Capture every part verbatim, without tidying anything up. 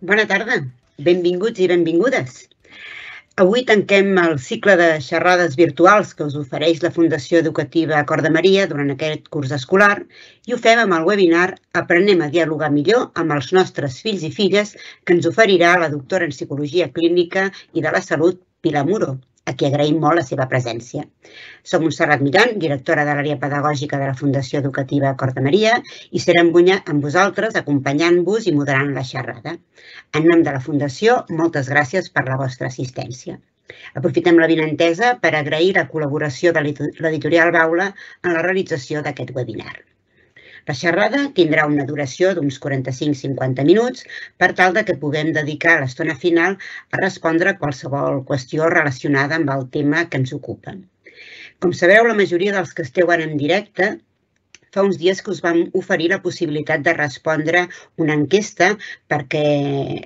Bona tarda, benvinguts i benvingudes. Avui tanquem el cicle de xerrades virtuals que us ofereix la Fundació Educativa Cor de Maria durant aquest curs escolar i ho fem amb el webinar Aprenem a dialogar millor amb els nostres fills i filles que ens oferirà la doctora en Psicologia Clínica i de la Salut, Pilar Muro, a qui agraïm molt la seva presència. Som Montserrat Millán, directora de l'àrea pedagògica de la Fundació Educativa Cor de Maria, i serem amb vosaltres acompanyant-vos i moderant la xerrada. En nom de la Fundació, moltes gràcies per la vostra assistència. Aprofitem l'avinentesa per agrair la col·laboració de l'editorial Baula en la realització d'aquest webinar. La xerrada tindrà una duració d'uns quaranta-cinc a cinquanta minuts per tal que puguem dedicar l'estona final a respondre a qualsevol qüestió relacionada amb el tema que ens ocupa. Com sabeu, la majoria dels que esteu ara en directe, fa uns dies que us vam oferir la possibilitat de respondre una enquesta perquè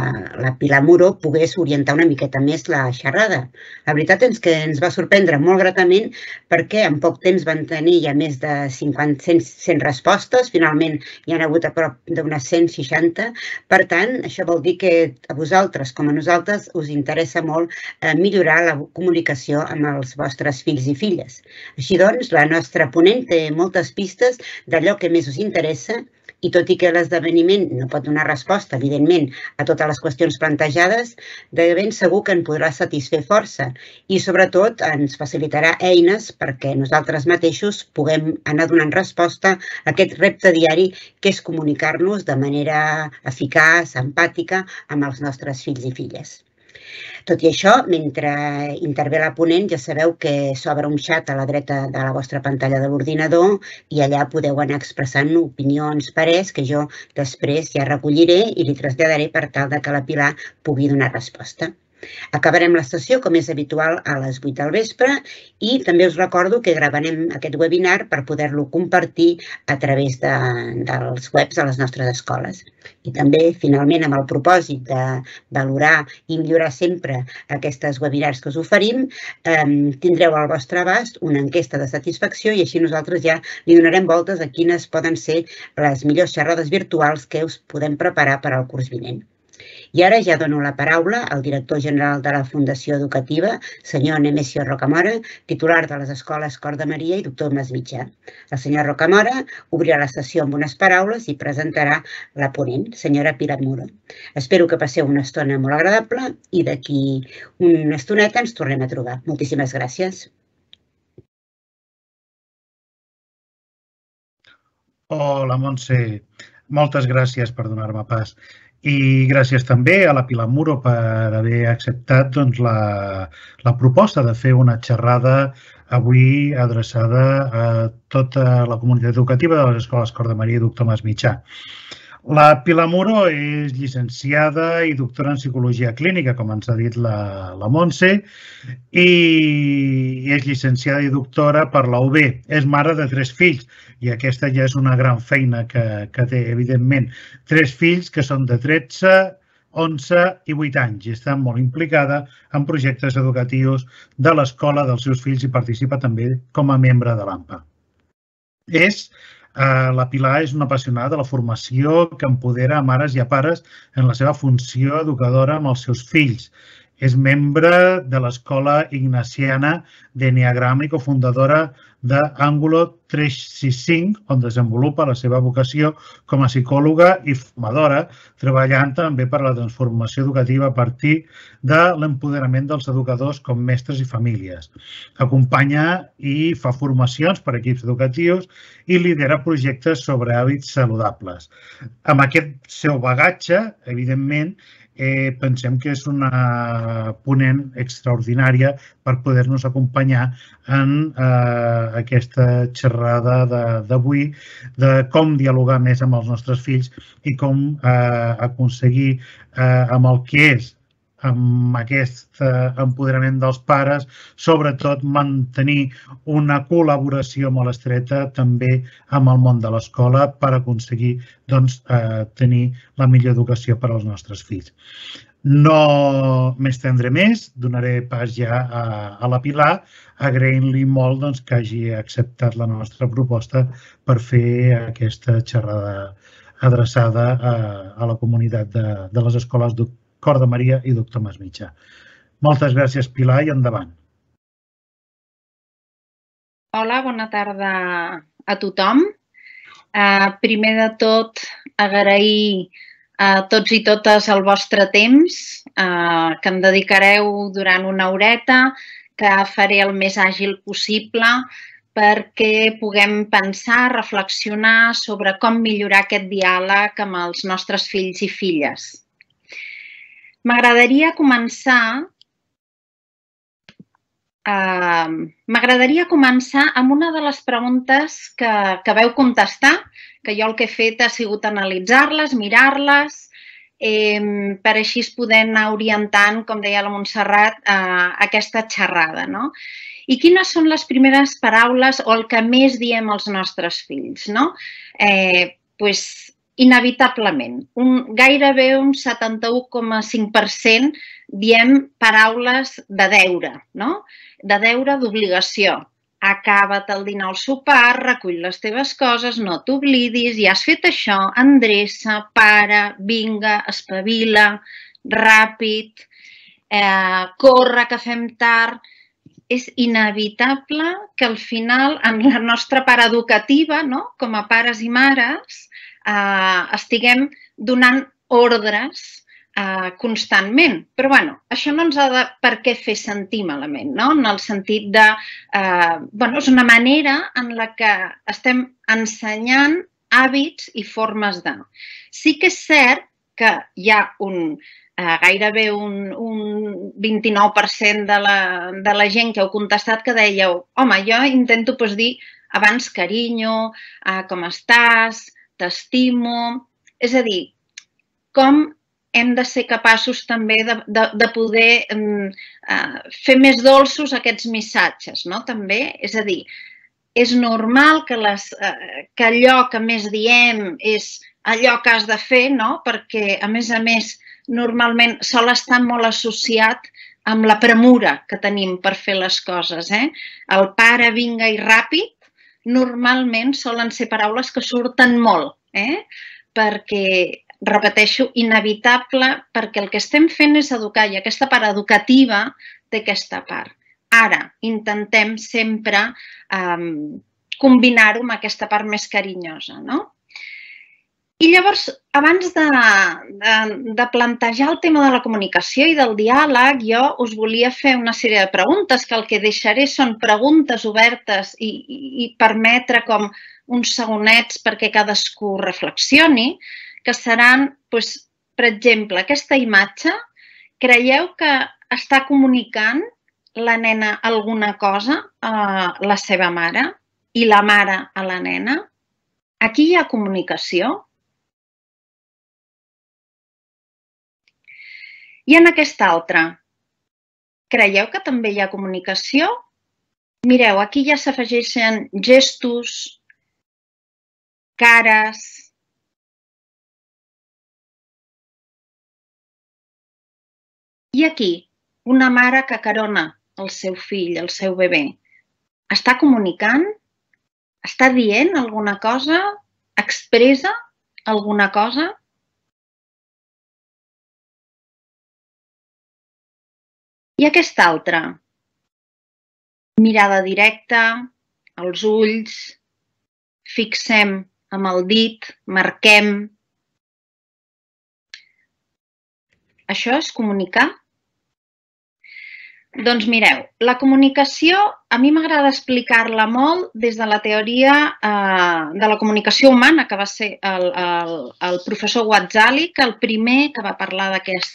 la Pilar Muro pogués orientar una miqueta més la xerrada. La veritat és que ens va sorprendre molt gratament perquè en poc temps van tenir ja més de cent respostes, finalment hi ha hagut a prop d'unes cent seixanta. Per tant, això vol dir que a vosaltres com a nosaltres us interessa molt millorar la comunicació amb els vostres fills i filles. Així doncs, la nostra ponent té moltes pistes d'allò que més us interessa i tot i que l'esdeveniment no pot donar resposta, evidentment, a totes les qüestions plantejades, de ben segur que en podrà satisfer força i, sobretot, ens facilitarà eines perquè nosaltres mateixos puguem anar donant resposta a aquest repte diari que és comunicar-nos de manera eficaç, empàtica, amb els nostres fills i filles. Tot i això, mentre intervé la ponent, ja sabeu que s'obre un xat a la dreta de la vostra pantalla de l'ordinador i allà podeu anar expressant opinions, parers, que jo després ja recolliré i li traslladaré per tal que la Pilar pugui donar resposta. Acabarem la sessió, com és habitual, a les vuit del vespre i també us recordo que gravarem aquest webinar per poder-lo compartir a través dels webs de les nostres escoles. I també, finalment, amb el propòsit de valorar i millorar sempre aquestes webinars que us oferim, tindreu al vostre abast una enquesta de satisfacció i així nosaltres ja li donarem voltes a quines poden ser les millors xerrades virtuals que us podem preparar per al curs vinent. I ara ja dono la paraula al director general de la Fundació Educativa, senyor Nemesio Rocamora, titular de les escoles Cor de Maria i doctor Tomàs Mitjà. El senyor Rocamora obrirà la sessió amb unes paraules i presentarà la ponent, senyora Pilar Muro. Espero que passeu una estona molt agradable i d'aquí una estoneta ens tornem a trobar. Moltíssimes gràcies. Hola, Montse. Moltes gràcies per donar-me pas. I gràcies també a la Pilar Muro per haver acceptat la proposta de fer una xerrada avui adreçada a tota la comunitat educativa de les escoles Cor de Maria i doctor Tomàs Mitjà. La Pilar Muro és llicenciada i doctora en Psicologia Clínica, com ens ha dit la Montse, i és llicenciada i doctora per la U B. És mare de tres fills i aquesta ja és una gran feina que té, evidentment. Tres fills que són de tretze, onze i vuit anys i està molt implicada en projectes educatius de l'escola dels seus fills i participa també com a membre de l'AMPA. És La Pilar és una apassionada de la formació que empodera a mares i a pares en la seva funció educadora amb els seus fills. És membre de l'Escola Ignaciana d'Enneagrama i cofundadora d'Àngulo tres sis cinc, on desenvolupa la seva vocació com a psicòloga i formadora, treballant també per la transformació educativa a partir de l'empoderament dels educadors com mestres i famílies. Acompanya i fa formacions per a equips educatius i lidera projectes sobre hàbits saludables. Amb aquest seu bagatge, evidentment, pensem que és una ponent extraordinària per poder-nos acompanyar en aquesta xerrada d'avui de com dialogar més amb els nostres fills i com aconseguir amb el que és amb aquest empoderament dels pares, sobretot mantenir una col·laboració molt estreta també amb el món de l'escola per aconseguir tenir la millor educació per als nostres fills. No m'estendré més, donaré pas ja a la Pilar, agraint-li molt que hagi acceptat la nostra proposta per fer aquesta xerrada adreçada a la comunitat de les escoles Cor de Maria i Doctor Mas Mitjà. Moltes gràcies, Pilar, i endavant. Hola, bona tarda a tothom. Primer de tot, agrair a tots i totes el vostre temps, que em dedicareu durant una horeta, que faré el més àgil possible perquè puguem pensar, reflexionar sobre com millorar aquest diàleg amb els nostres fills i filles. M'agradaria començar M'agradaria començar amb una de les preguntes que veu contestar, que jo el que he fet ha sigut analitzar-les, mirar-les, per així poder anar orientant, com deia la Montserrat, aquesta xerrada. I quines són les primeres paraules o el que més diem als nostres fills? Doncs, inevitablement, gairebé un setanta-u coma cinc per cent diem paraules de deure, de deure d'obligació. Acaba't el dinar al sopar, recull les teves coses, no t'oblidis, ja has fet això, endreça, para, vinga, espavila, ràpid, corre, que fem tard. És inevitable que al final, en la nostra part educativa, com a pares i mares, estiguem donant ordres constantment. Però, bé, això no ens ha de per què fer sentir malament, en el sentit de... És una manera en la que estem ensenyant hàbits i formes de... Sí que és cert que hi ha un... gairebé un vint-i-nou per cent de la gent que heu contestat que dèieu, home, jo intento dir abans carinyo, com estàs, t'estimo... És a dir, com hem de ser capaços també de poder fer més dolços aquests missatges, també? És a dir, és normal que allò que més diem és allò que has de fer, perquè, a més a més, normalment sol estar molt associat amb la premura que tenim per fer les coses. El para, vinga i ràpid, normalment solen ser paraules que surten molt, perquè, repeteixo, inevitable, perquè el que estem fent és educar i aquesta part educativa té aquesta part. Ara, intentem sempre combinar-ho amb aquesta part més carinyosa, no? I llavors, abans de plantejar el tema de la comunicació i del diàleg, jo us volia fer una sèrie de preguntes, que el que deixaré són preguntes obertes i permetre com uns segonets perquè cadascú reflexioni, que seran, per exemple, aquesta imatge, creieu que està comunicant la nena alguna cosa a la seva mare i la mare a la nena? Aquí hi ha comunicació? I en aquesta altra, creieu que també hi ha comunicació? Mireu, aquí ja s'afegeixen gestos, cares... I aquí, una mare que acarona el seu fill, el seu bebè. Està comunicant? Està dient alguna cosa? Expressa alguna cosa? I aquesta altra? Mirada directa, els ulls, fixem amb el dit, marquem. Això és comunicar? Doncs mireu, la comunicació a mi m'agrada explicar-la molt des de la teoria de la comunicació humana, que va ser el professor Watzlawick, que el primer que va parlar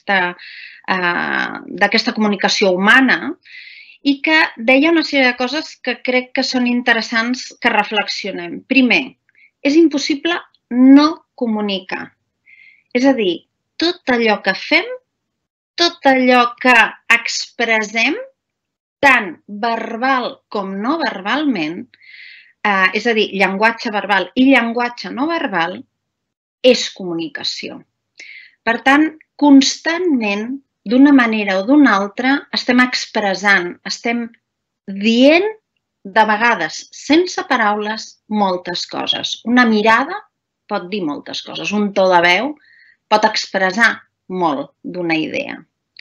d'aquesta comunicació humana i que deia una sèrie de coses que crec que són interessants que reflexionem. Primer, és impossible no comunicar. És a dir, tot allò que fem, tot allò que expressem, tant verbal com no verbalment, és a dir, llenguatge verbal i llenguatge no verbal, és comunicació. Per tant, constantment, d'una manera o d'una altra, estem expressant, estem dient, de vegades, sense paraules, moltes coses. Una mirada pot dir moltes coses. Un to de veu pot expressar molt d'una idea.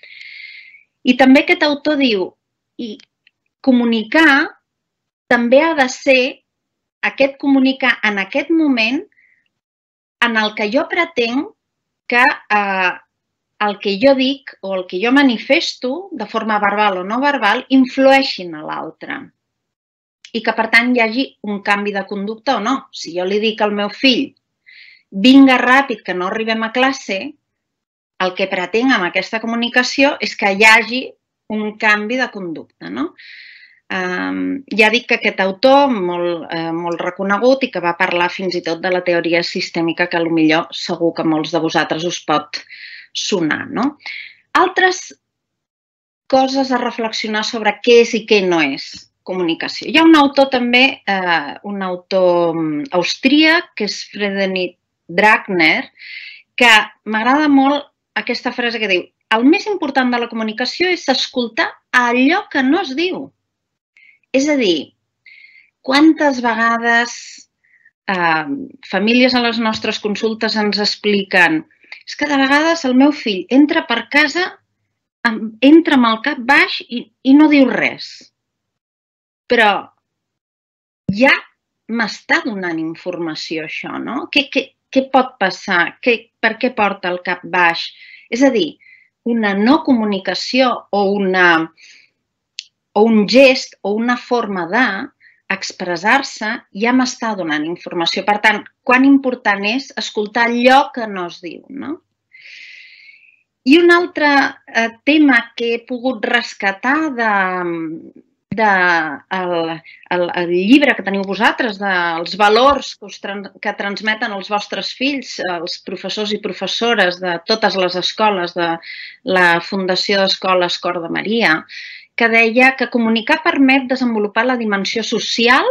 I també aquest autor diu, i comunicar també ha de ser aquest comunicar en aquest moment en el que jo pretenc que eh, el que jo dic o el que jo manifesto, de forma verbal o no verbal, influeixin a l'altre. I que, per tant, hi hagi un canvi de conducta o no. Si jo li dic al meu fill, vinga ràpid, que no arribem a classe, el que pretenc amb aquesta comunicació és que hi hagi un canvi de conducta, no? Um, ja dic que aquest autor, molt, eh, molt reconegut i que va parlar fins i tot de la teoria sistèmica, que potser segur que molts de vosaltres us pot sonar, no? Altres coses a reflexionar sobre què és i què no és comunicació. Hi ha un autor també, eh, un autor austríac, que és Friedrich Drachner, que m'agrada molt aquesta frase que diu: el més important de la comunicació és escoltar allò que no es diu. És a dir, quantes vegades eh, famílies a les nostres consultes ens expliquen és que de vegades el meu fill entra per casa, entra amb el cap baix i, i no diu res. Però ja m'està donant informació això, no? Què, què, què pot passar? Què, per què porta el cap baix? És a dir, una no comunicació o, una, o un gest o una forma d'expressar-se ja m'està donant informació. Per tant, quan important és escoltar allò que no es diu, no? I un altre eh, tema que he pogut rescatar de, de el, el, el llibre que teniu vosaltres, dels valors que, us, que transmeten els vostres fills, els professors i professores de totes les escoles de la Fundació d'Escoles Cor de Maria, que deia que comunicar permet desenvolupar la dimensió social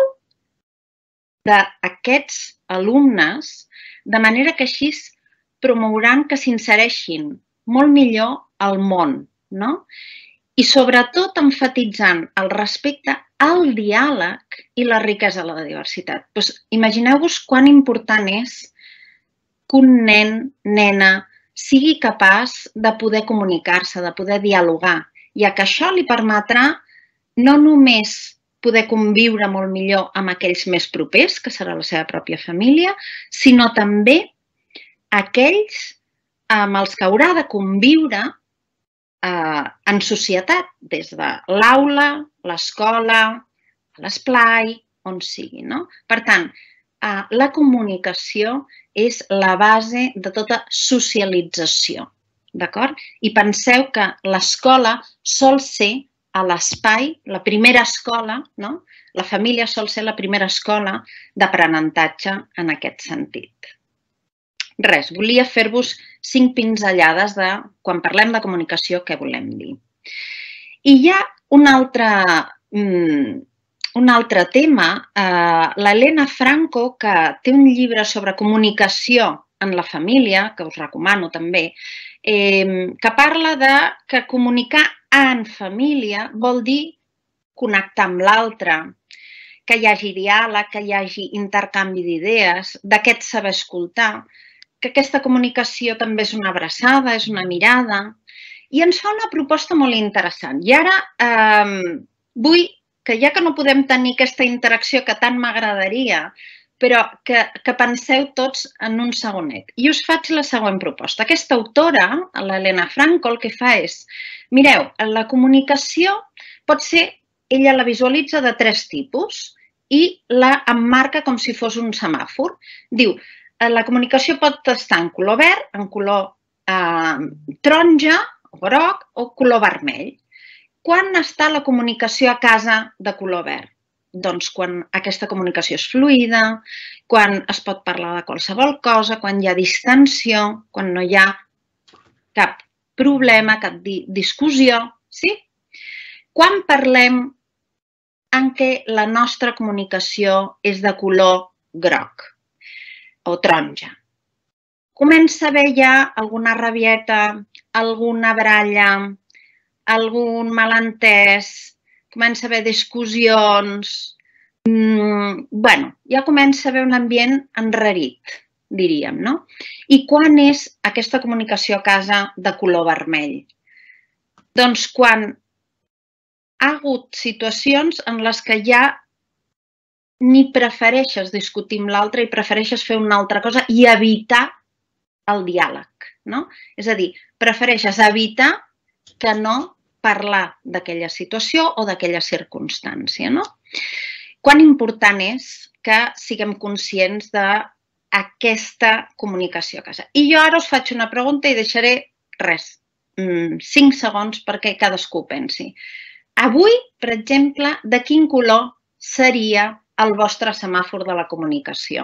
d'aquests alumnes, de manera que així promouran que s'insereixin molt millor al món, no? I sobretot enfatitzant el respecte al diàleg i la riquesa de la diversitat. Doncs imagineu-vos quan important és que un nen, nena, sigui capaç de poder comunicar-se, de poder dialogar, ja que això li permetrà no només poder conviure molt millor amb aquells més propers, que serà la seva pròpia família, sinó també aquells amb els que haurà de conviure eh, en societat, des de l'aula, l'escola, l'esplai, on sigui, no? Per tant, eh, la comunicació és la base de tota socialització, d'acord? I penseu que l'escola sol ser a l'espai, la primera escola, no? La família sol ser la primera escola d'aprenentatge en aquest sentit. Res, volia fer-vos cinc pinzellades de, quan parlem de comunicació, què volem dir. I hi ha un altre, un altre tema, eh, l'Helena Franco, que té un llibre sobre comunicació en la família, que us recomano també, eh, que parla de que comunicar en família vol dir connectar amb l'altre, que hi hagi diàleg, que hi hagi intercanvi d'idees, d'aquest saber escoltar, que aquesta comunicació també és una abraçada, és una mirada, i ens fa una proposta molt interessant. I ara eh, vull que, ja que no podem tenir aquesta interacció que tant m'agradaria, però que, que penseu tots en un segonet. I us faig la següent proposta. Aquesta autora, l'Helena Franco, el que fa és, mireu, la comunicació pot ser, ella la visualitza de tres tipus i la emmarca com si fos un semàfor. Diu, la comunicació pot estar en color verd, en color eh, taronja, o groc o color vermell. Quan està la comunicació a casa de color verd? Doncs quan aquesta comunicació és fluida, quan es pot parlar de qualsevol cosa, quan hi ha distensió, quan no hi ha cap problema, cap discussió, sí? Quan parlem en què la nostra comunicació és de color groc o taronja. Comença a haver ja alguna rabieta, alguna baralla, algun malentès, comença a haver discussions. Mm, bueno, ja comença a haver un ambient enrarit, diríem, no? I quan és aquesta comunicació a casa de color vermell? Doncs quan ha hagut situacions en les que ja ni prefereixes discutir amb l'altre i prefereixes fer una altra cosa i evitar el diàleg, no? És a dir, prefereixes evitar que no parlar d'aquella situació o d'aquella circumstància, no? Quan important és que siguem conscients d'aquesta comunicació a casa. I jo ara us faig una pregunta i deixaré, res, cinc segons perquè cadascú pensi. Avui, per exemple, de quin color seria el vostre semàfor de la comunicació?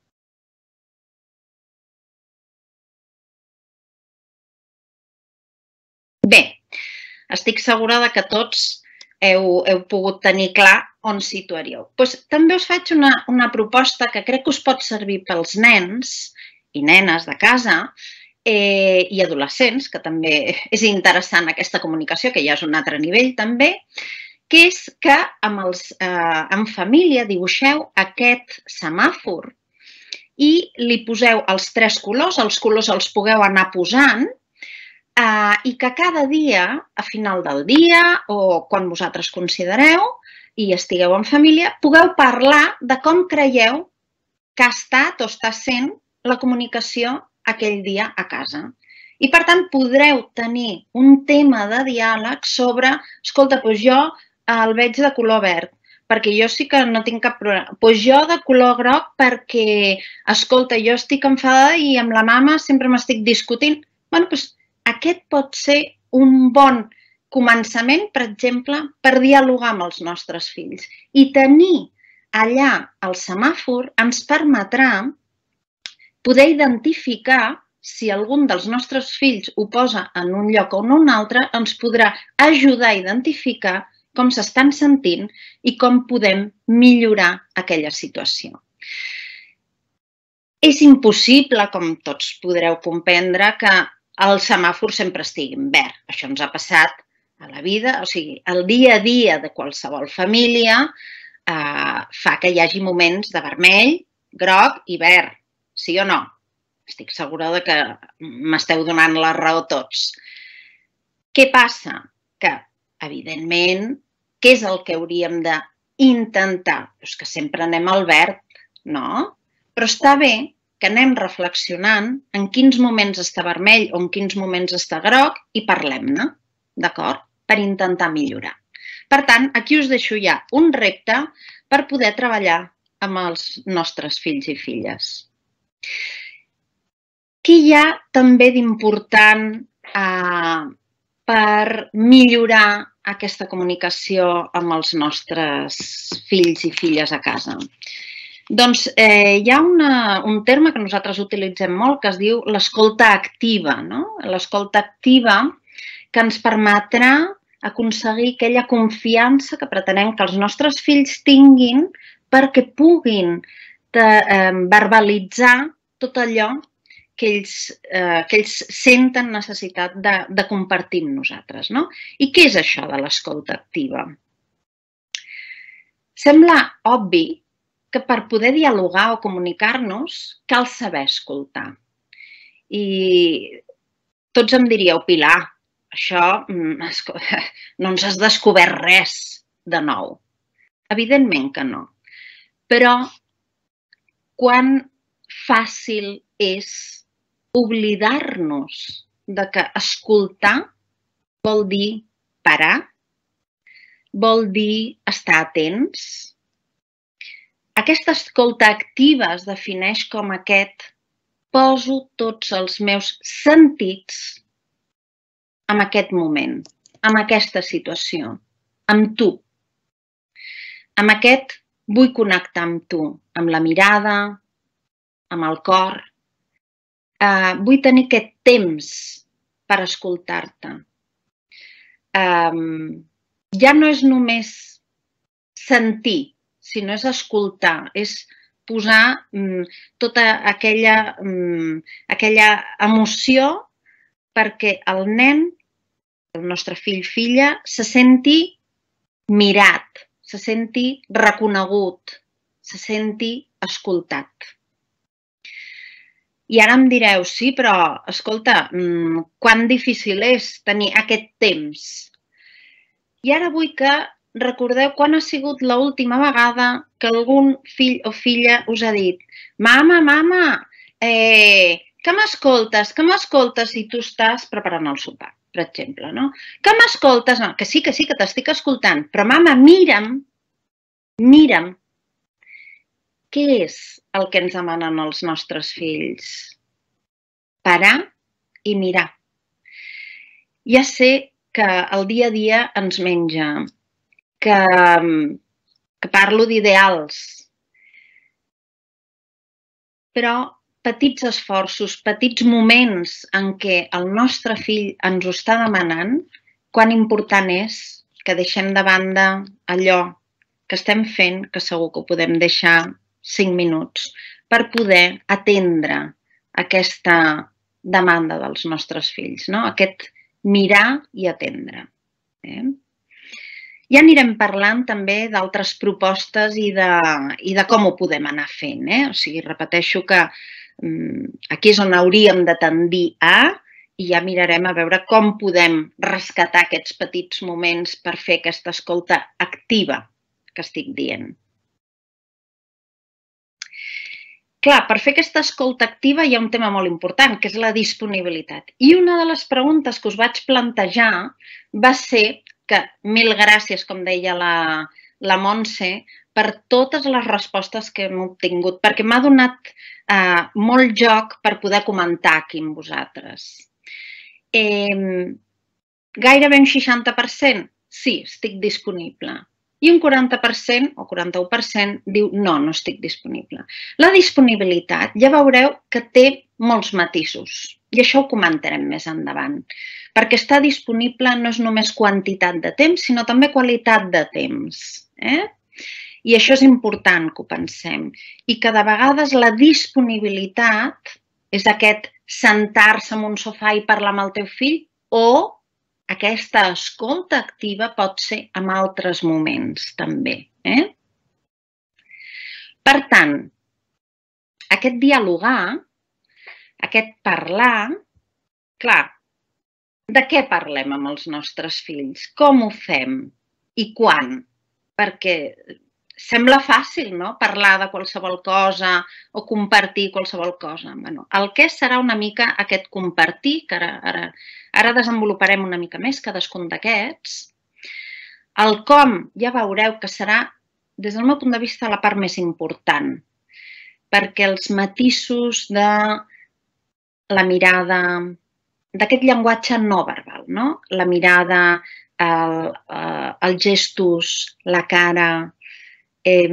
Bé, estic segura que tots heu, heu pogut tenir clar on situaríeu. Pues, també us faig una, una proposta que crec que us pot servir pels nens i nenes de casa eh, i adolescents, que també és interessant aquesta comunicació, que ja és un altre nivell també, que és que amb els, eh, en família dibuixeu aquest semàfor i li poseu els tres colors, els colors els pugueu anar posant eh, i que cada dia, a final del dia o quan vosaltres considereu i estigueu en família, pugueu parlar de com creieu que ha estat o està sent la comunicació aquell dia a casa. I, per tant, podreu tenir un tema de diàleg sobre, escolta, doncs jo el veig de color verd, perquè jo sí que no tinc cap problema. Doncs jo de color groc perquè, escolta, jo estic enfadada i amb la mama sempre m'estic discutint. Bé, doncs aquest pot ser un bon començament, per exemple, per dialogar amb els nostres fills. I tenir allà el semàfor ens permetrà poder identificar si algun dels nostres fills ho posa en un lloc o en un altre, ens podrà ajudar a identificar com s'estan sentint i com podem millorar aquella situació. És impossible, com tots podreu comprendre, que el semàfor sempre estigui en verd. Això ens ha passat a la vida, o sigui, el dia a dia de qualsevol família eh, fa que hi hagi moments de vermell, groc i verd, sí o no? Estic segura que m'esteu donant la raó tots. Què passa? Que, evidentment, què és el que hauríem d'intentar? Doncs que sempre anem al verd, no? Però està bé que anem reflexionant en quins moments està vermell o en quins moments està groc i parlem-ne, d'acord? Per intentar millorar. Per tant, aquí us deixo ja un repte per poder treballar amb els nostres fills i filles. Què hi ha també d'important eh, per millorar aquesta comunicació amb els nostres fills i filles a casa? Doncs eh, hi ha una, un terme que nosaltres utilitzem molt que es diu l'escolta activa, no? L'escolta activa que ens permetrà aconseguir aquella confiança que pretenem que els nostres fills tinguin perquè puguin de, eh, verbalitzar tot allò que ells, eh, que ells senten necessitat de, de compartir amb nosaltres, no? I què és això de l'escolta activa? Sembla obvi que per poder dialogar o comunicar-nos cal saber escoltar. I tots em diríeu, Pilar, això no ens has descobert res de nou. Evidentment que no. Però quan fàcil és oblidar-nos de que escoltar vol dir parar, vol dir estar atents. Aquesta escolta activa es defineix com aquest: poso tots els meus sentits en aquest moment, en aquesta situació, amb tu. Amb aquest vull connectar amb tu, amb la mirada, amb el cor. Uh, vull tenir aquest temps per escoltar-te. Um, ja no és només sentir, sinó és escoltar, és posar um, tota aquella, um, aquella emoció perquè el nen, el nostre fill, filla, se senti mirat, se senti reconegut, se senti escoltat. I ara em direu, sí, però, escolta, quan difícil és tenir aquest temps? I ara vull que recordeu quan ha sigut l'última vegada que algun fill o filla us ha dit «Mama, mama, eh, que m'escoltes, que m'escoltes si tu estàs preparant el sopar», per exemple, no? Que m'escoltes? No, que sí, que sí, que t'estic escoltant, però mama, mira'm, mira'm. Què és el que ens demanen els nostres fills? Parar i mirar. Ja sé que el dia a dia ens menja, que, que parlo d'ideals, però petits esforços, petits moments en què el nostre fill ens ho està demanant, quan important és que deixem de banda allò que estem fent, que segur que ho podem deixar cinc minuts, per poder atendre aquesta demanda dels nostres fills, no? Aquest mirar i atendre. Eh? Ja anirem parlant també d'altres propostes i de, i de com ho podem anar fent. Eh? O sigui, repeteixo que um, aquí és on hauríem de tendir a i ja mirarem a veure com podem rescatar aquests petits moments per fer aquesta escolta activa que estic dient. Clar, per fer aquesta escolta activa hi ha un tema molt important, que és la disponibilitat. I una de les preguntes que us vaig plantejar va ser que, mil gràcies, com deia la, la Montse, per totes les respostes que hem obtingut, perquè m'ha donat eh, molt joc per poder comentar aquí amb vosaltres. Eh, gairebé un seixanta per cent, sí, estic disponible. I un quaranta per cent o quaranta-u per cent diu no, no estic disponible. La disponibilitat ja veureu que té molts matisos i això ho comentarem més endavant. Perquè estar disponible no és només quantitat de temps, sinó també qualitat de temps. Eh? I això és important que ho pensem. I que de vegades la disponibilitat és aquest sentar-se en un sofà i parlar amb el teu fill o aquesta escolta activa pot ser en altres moments també. Eh? Per tant, aquest dialogar, aquest parlar, clar, de què parlem amb els nostres fills? Com ho fem? I quan? Perquè sembla fàcil, no?, parlar de qualsevol cosa o compartir qualsevol cosa. Bueno, el què serà una mica aquest compartir, que ara, ara, ara desenvoluparem una mica més cadascun d'aquests. El com ja veureu que serà, des del meu punt de vista, la part més important, perquè els matisos de la mirada, d'aquest llenguatge no verbal, no? La mirada, el, els gestos, la cara, eh,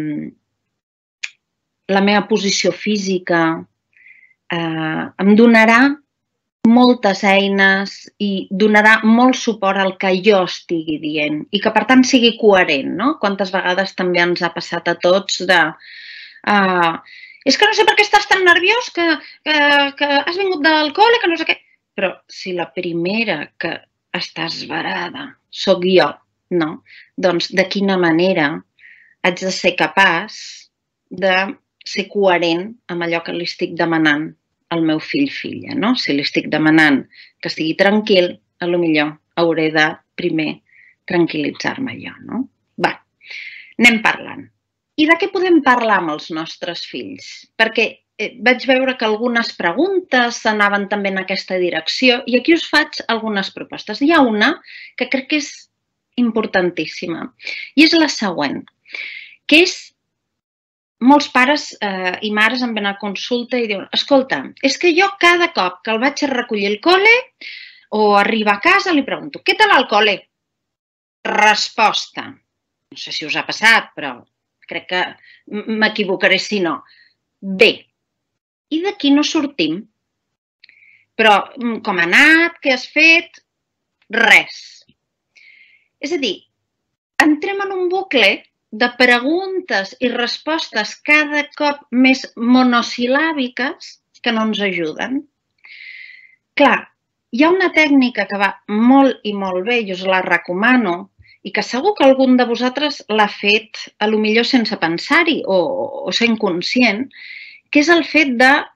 la meva posició física, eh, em donarà moltes eines i donarà molt suport al que jo estigui dient i que, per tant, sigui coherent, no? Quantes vegades també ens ha passat a tots de... Uh, és que no sé per què estàs tan nerviós, que, que, que has vingut del col·le, que no sé què... Però si la primera que està esverada sóc jo, no? Doncs de quina manera haig de ser capaç de ser coherent amb allò que li estic demanant al meu fill-filla, no? Si li estic demanant que estigui tranquil, potser hauré de primer tranquil·litzar-me jo, no? Va, anem parlant. I de què podem parlar amb els nostres fills? Perquè vaig veure que algunes preguntes anaven també en aquesta direcció i aquí us faig algunes propostes. Hi ha una que crec que és importantíssima i és la següent, que és molts pares eh, i mares em venen a consulta i diuen escolta, és que jo cada cop que el vaig a recollir al col·le o arribar a casa li pregunto què tal al col·le? Resposta. No sé si us ha passat, però crec que m'equivocaré si no. Bé. I d'aquí no sortim. Però com ha anat? Què has fet? Res. És a dir, entrem en un bucle de preguntes i respostes cada cop més monosil·làbiques que no ens ajuden. Clar, hi ha una tècnica que va molt i molt bé, jo us la recomano, i que segur que algun de vosaltres l'ha fet, potser sense pensar-hi o, o sent conscient, que és el fet de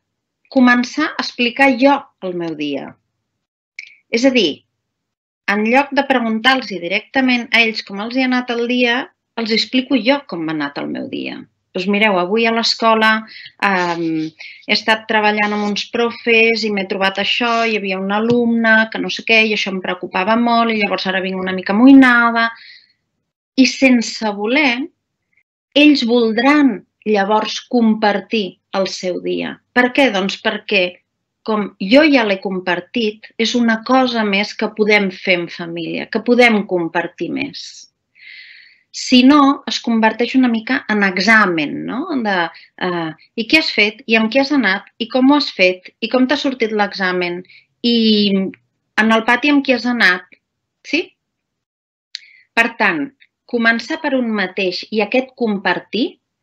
començar a explicar jo el meu dia. És a dir, en lloc de preguntar-los directament a ells com els hi ha anat el dia, els explico jo com m'ha anat el meu dia. Doncs mireu, avui a l'escola eh, he estat treballant amb uns profes i m'he trobat això, hi havia una alumna que no sé què i això em preocupava molt i llavors ara vinc una mica amoïnada. I sense voler, ells voldran llavors compartir el seu dia. Per què? Doncs perquè, com jo ja l'he compartit, és una cosa més que podem fer en família, que podem compartir més. Si no, es converteix una mica en examen, no? De, uh, i què has fet? I amb què has anat? I com ho has fet? I com t'ha sortit l'examen? I en el pati amb qui has anat? Sí? Per tant, començar per un mateix i aquest compartir,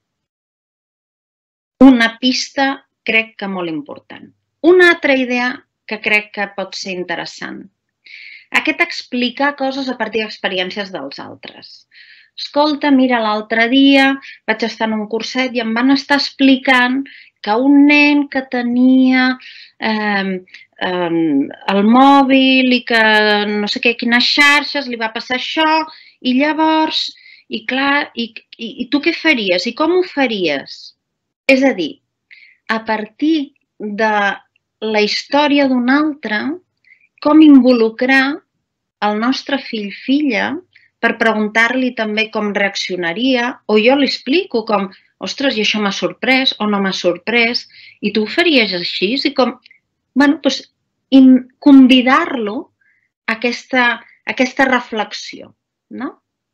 una pista crec que molt important. Una altra idea que crec que pot ser interessant. Aquest explicar coses a partir d'experiències dels altres. Escolta, mira, l'altre dia vaig estar en un curset i em van estar explicant que un nen que tenia eh, eh, el mòbil i que no sé què, quines xarxes, li va passar això i llavors, i clar, i, i, i tu què faries? I com ho faries? És a dir, a partir de la història d'un altre, com involucrar el nostre fill-filla per preguntar-li també com reaccionaria, o jo li explico com, ostres, i això m'ha sorprès o no m'ha sorprès, i tu ho faries així, i com, bueno, doncs, convidar-lo a aquesta, a aquesta reflexió, no?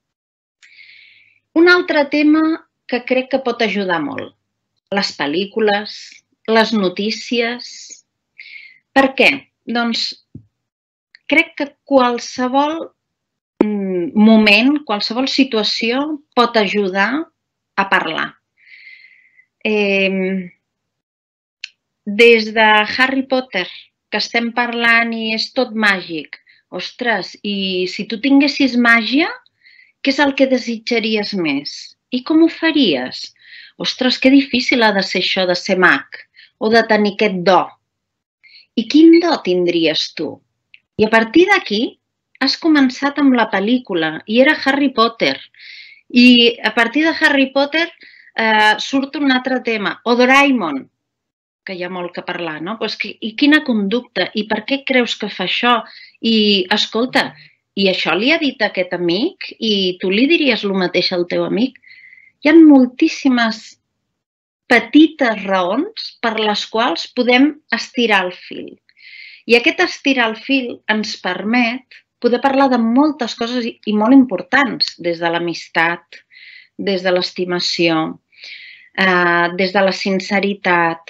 Un altre tema que crec que pot ajudar molt, les pel·lícules, les notícies. Per què? Doncs crec que qualsevol moment, qualsevol situació pot ajudar a parlar. Eh, des de Harry Potter, que estem parlant i és tot màgic, ostres, i si tu tinguessis màgia, què és el que desitjaries més? I com ho faries? Ostres, que difícil ha de ser això de ser mag o de tenir aquest do. I quin do tindries tu? I a partir d'aquí, has començat amb la pel·lícula i era Harry Potter. I a partir de Harry Potter eh, surt un altre tema, o Doraemon, que hi ha molt que parlar, no? Pues que, I quina conducta? I per què creus que fa això? I escolta, i això li ha dit a aquest amic i tu li diries el mateix al teu amic? Hi ha moltíssimes petites raons per les quals podem estirar el fil. I aquest estirar el fil ens permet poder parlar de moltes coses i molt importants, des de l'amistat, des de l'estimació, eh, des de la sinceritat,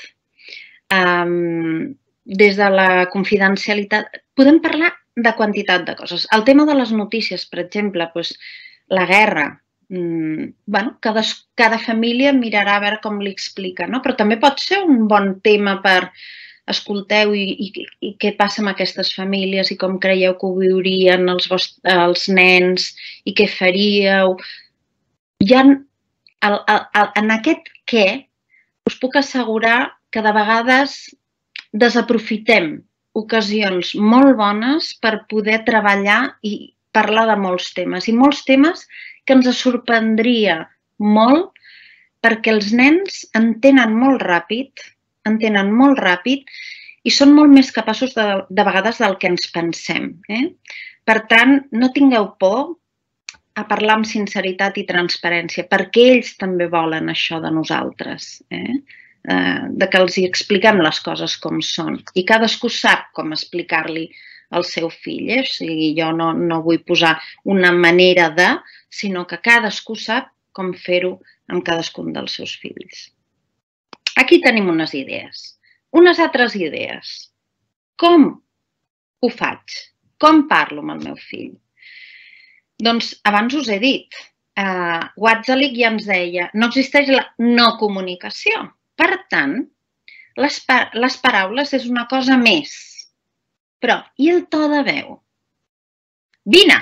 eh, des de la confidencialitat. Podem parlar de quantitat de coses. El tema de les notícies, per exemple, doncs, la guerra. Mm, bueno, cada, cada família mirarà a veure com li explica, no? Però també pot ser un bon tema per escolteu i, i, i què passa amb aquestes famílies i com creieu que ho viurien els, vostres, els nens i què faríeu. Hi ha, el, el, en aquest què us puc assegurar que de vegades desaprofitem ocasions molt bones per poder treballar i parlar de molts temes. I molts temes que ens sorprendria molt perquè els nens entenen molt ràpid entenen molt ràpid i són molt més capaços de, de vegades del que ens pensem. Eh? Per tant, no tingueu por a parlar amb sinceritat i transparència, perquè ells també volen això de nosaltres, eh? Eh, de que els hi expliquem les coses com són. I cadascú sap com explicar-li al seu fill. Eh? O sigui, jo no, no vull posar una manera de, sinó que cadascú sap com fer-ho amb cadascun dels seus fills. Aquí tenim unes idees, unes altres idees. Com ho faig? Com parlo amb el meu fill? Doncs abans us he dit, eh, Watzlawick ja ens deia, no existeix la no comunicació. Per tant, les, pa les paraules és una cosa més. Però, i el to de veu? Vine.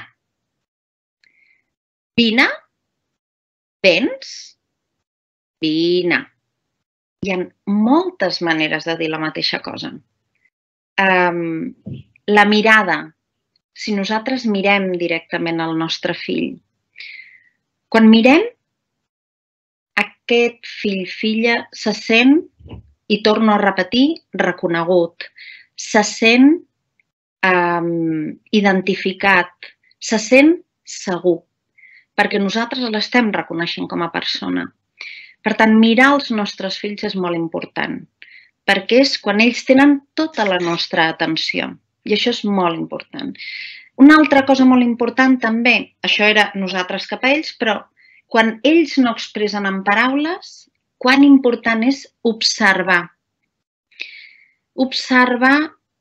Vine? Vens? Vine. hi ha moltes maneres de dir la mateixa cosa. Um, la mirada. Si nosaltres mirem directament al nostre fill, quan mirem, aquest fill-filla se sent, i torno a repetir, reconegut, se sent um, identificat, se sent segur, perquè nosaltres l'estem reconeixent com a persona. Per tant, mirar els nostres fills és molt important, perquè és quan ells tenen tota la nostra atenció. I això és molt important. Una altra cosa molt important també, això era nosaltres cap a ells, però quan ells no expressen en paraules, quan important és observar. Observar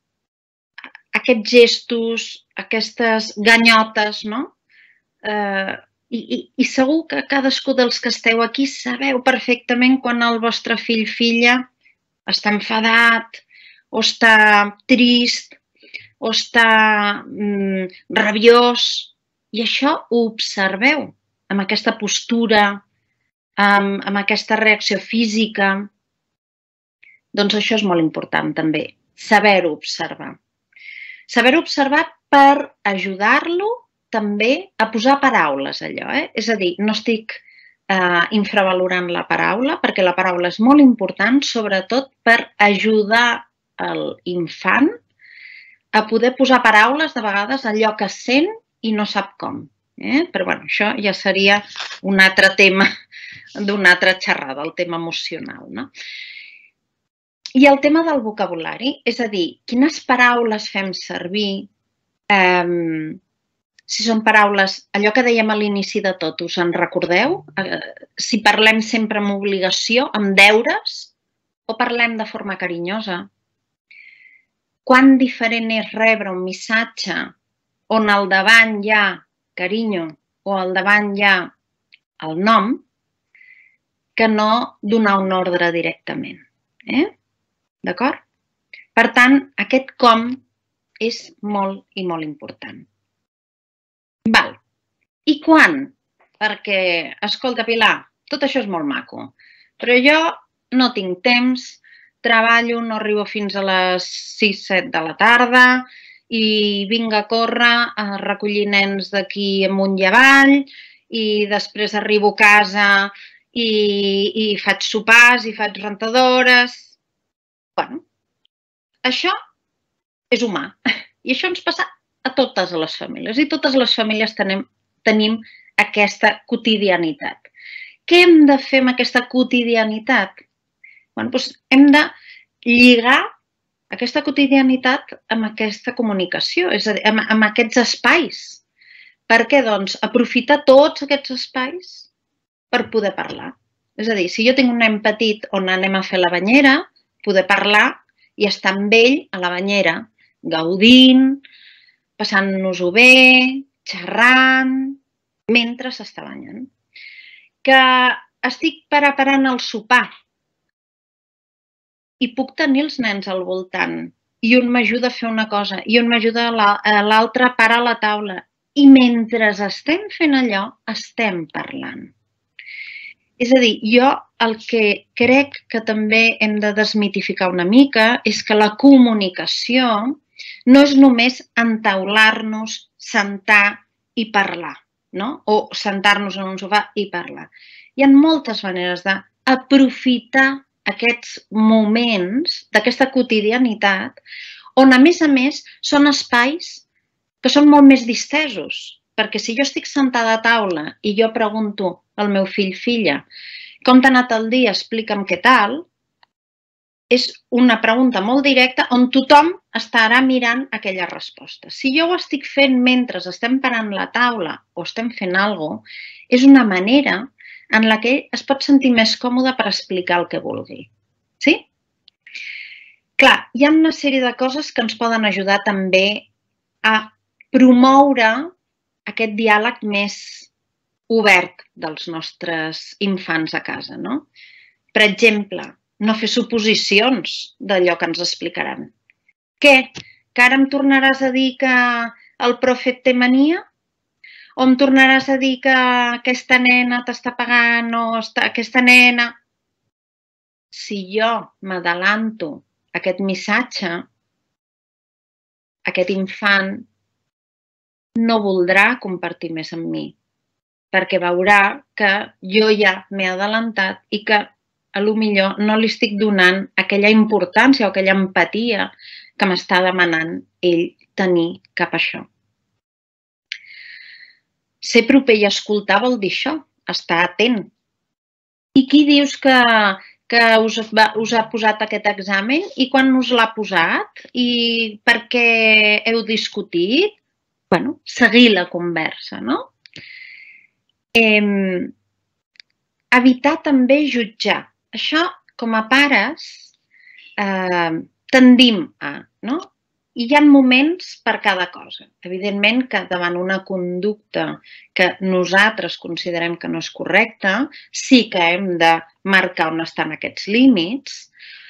aquests gestos, aquestes ganyotes, no? Eh, i, i, I segur que cadascú dels que esteu aquí sabeu perfectament quan el vostre fill-filla està enfadat o està trist o està mm, rabiós. I això ho observeu amb aquesta postura, amb, amb aquesta reacció física. Doncs això és molt important també, saber-ho observar. Saber-ho observar per ajudar-lo també a posar paraules allò. Eh? És a dir, no estic eh, infravalorant la paraula, perquè la paraula és molt important, sobretot per ajudar l'infant a poder posar paraules de vegades allò que sent i no sap com. Eh? Però bueno, això ja seria un altre tema d'una altra xerrada, el tema emocional. No? I el tema del vocabulari, és a dir, quines paraules fem servir, eh, si són paraules, allò que dèiem a l'inici de tot, us en recordeu? Eh, si parlem sempre amb obligació, amb deures, o parlem de forma carinyosa? Quan diferent és rebre un missatge on al davant hi ha carinyo o al davant hi ha el nom, que no donar un ordre directament. Eh? D'acord? Per tant, aquest com és molt i molt important. Val. I quan? Perquè, escolta, Pilar, tot això és molt maco, però jo no tinc temps, treballo, no arribo fins a les sis set de la tarda i vinc a córrer a recollir nens d'aquí amunt i avall i després arribo a casa i, i faig sopars i faig rentadores. Bueno, això és humà i això ens passa a totes les famílies i totes les famílies tenim, tenim aquesta quotidianitat. Què hem de fer amb aquesta quotidianitat? Bueno, doncs hem de lligar aquesta quotidianitat amb aquesta comunicació, és a dir, amb, amb aquests espais. Per què? Doncs aprofitar tots aquests espais per poder parlar. És a dir, si jo tinc un nen petit on anem a fer la banyera, poder parlar i estar amb ell a la banyera, gaudint, passant-nos-ho bé, xerrant, mentre s'està banyant. Que estic preparant el sopar i puc tenir els nens al voltant i un m'ajuda a fer una cosa i un m'ajuda a l'altre a parar la taula. I mentre estem fent allò, estem parlant. És a dir, jo el que crec que també hem de desmitificar una mica és que la comunicació no és només entaular-nos, sentar i parlar, no? O sentar-nos en un sofà i parlar. Hi ha moltes maneres d'aprofitar aquests moments d'aquesta quotidianitat on, a més a més, són espais que són molt més distesos. Perquè si jo estic sentada a taula i jo pregunto al meu fill-filla com t'ha anat el dia, explica'm què tal, és una pregunta molt directa on tothom estarà mirant aquella resposta. Si jo ho estic fent mentre estem parant la taula o estem fent alguna cosa, és una manera en la que es pot sentir més còmode per explicar el que vulgui. Sí? Clar, hi ha una sèrie de coses que ens poden ajudar també a promoure aquest diàleg més obert dels nostres infants a casa, no? Per exemple, no fer suposicions d'allò que ens explicaran. Què? Que ara em tornaràs a dir que el profe té mania? O em tornaràs a dir que aquesta nena t'està pagant o aquesta nena... si jo m'adalanto aquest missatge, aquest infant no voldrà compartir més amb mi, perquè veurà que jo ja m'he adalantat i que a lo millor no li estic donant aquella importància o aquella empatia que m'està demanant ell tenir cap a això. Ser proper i escoltar vol dir això, estar atent. I qui dius que, que us, va, us ha posat aquest examen i quan us l'ha posat i per què heu discutit? Bueno, seguir la conversa, no? Eh, evitar també jutjar. Això, com a pares, eh, tendim a, no? I hi ha moments per cada cosa. Evidentment que davant una conducta que nosaltres considerem que no és correcta, sí que hem de marcar on estan aquests límits,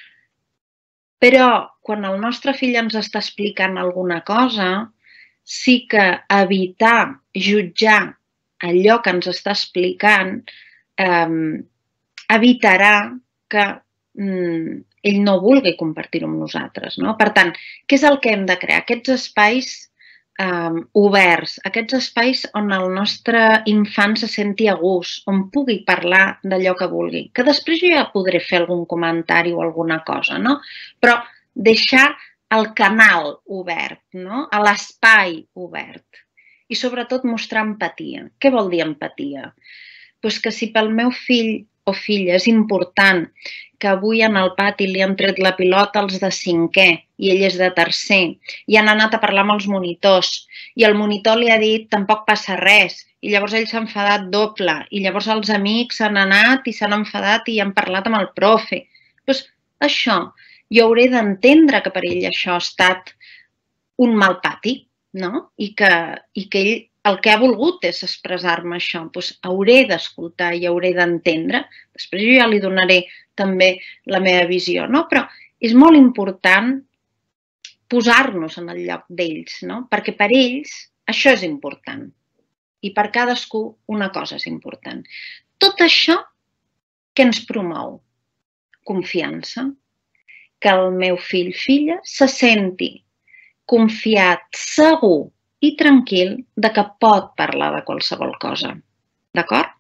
però quan el nostre fill ens està explicant alguna cosa, sí que evitar jutjar allò que ens està explicant eh, evitarà que mm, ell no vulgui compartir-ho amb nosaltres. No? Per tant, què és el que hem de crear? Aquests espais eh, oberts, aquests espais on el nostre infant se senti a gust, on pugui parlar d'allò que vulgui. Que després jo ja podré fer algun comentari o alguna cosa, no? Però deixar el canal obert, no? A l'espai obert. I sobretot mostrar empatia. Què vol dir empatia? Pues que si pel meu fill o filla és important que avui en el pati li han tret la pilota als de cinquè i ell és de tercer i han anat a parlar amb els monitors i el monitor li ha dit tampoc passa res i llavors ell s'ha enfadat doble i llavors els amics han anat i s'han enfadat i han parlat amb el profe. Pues això, jo hauré d'entendre que per ell això ha estat un mal pati, no? I que, i que ell el que ha volgut és expressar-me això. Doncs hauré d'escoltar i hauré d'entendre. Després jo ja li donaré també la meva visió, no? Però és molt important posar-nos en el lloc d'ells, no? Perquè per ells això és important. I per cadascú una cosa és important. Tot això què ens promou? Confiança. Que el meu fill, filla, se senti confiat, segur i tranquil de que pot parlar de qualsevol cosa. D'acord?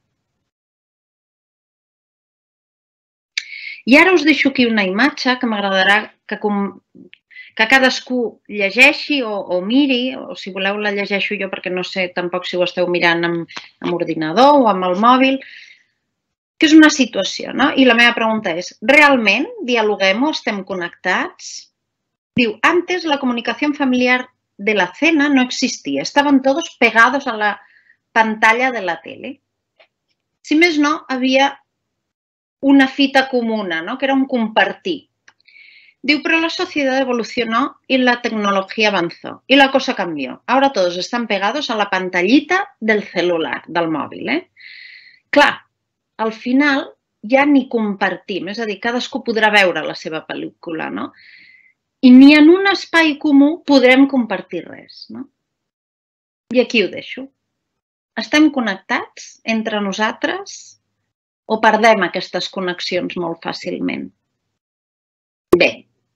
I ara us deixo aquí una imatge que m'agradarà que, que cadascú llegeixi o, o miri, o si voleu la llegeixo jo perquè no sé tampoc si ho esteu mirant amb, amb ordinador o amb el mòbil, que és una situació, no? I la meva pregunta és, ¿realment dialoguem o estem connectats? Diu, antes la comunicación familiar de la cena no existía, estaban todos pegados a la pantalla de la tele. Si més no, havia una fita comuna, ¿no? Que era un compartir. Diu, pero la sociedad evolucionó y la tecnología avanzó y la cosa cambió. Ahora todos están pegados a la pantallita del celular, del mòbil. Eh? Clar, al final ja ni compartim, és a dir, cadascú podrà veure la seva pel·lícula, no? I ni en un espai comú podrem compartir res, no? I aquí ho deixo. Estem connectats entre nosaltres o perdem aquestes connexions molt fàcilment? Bé,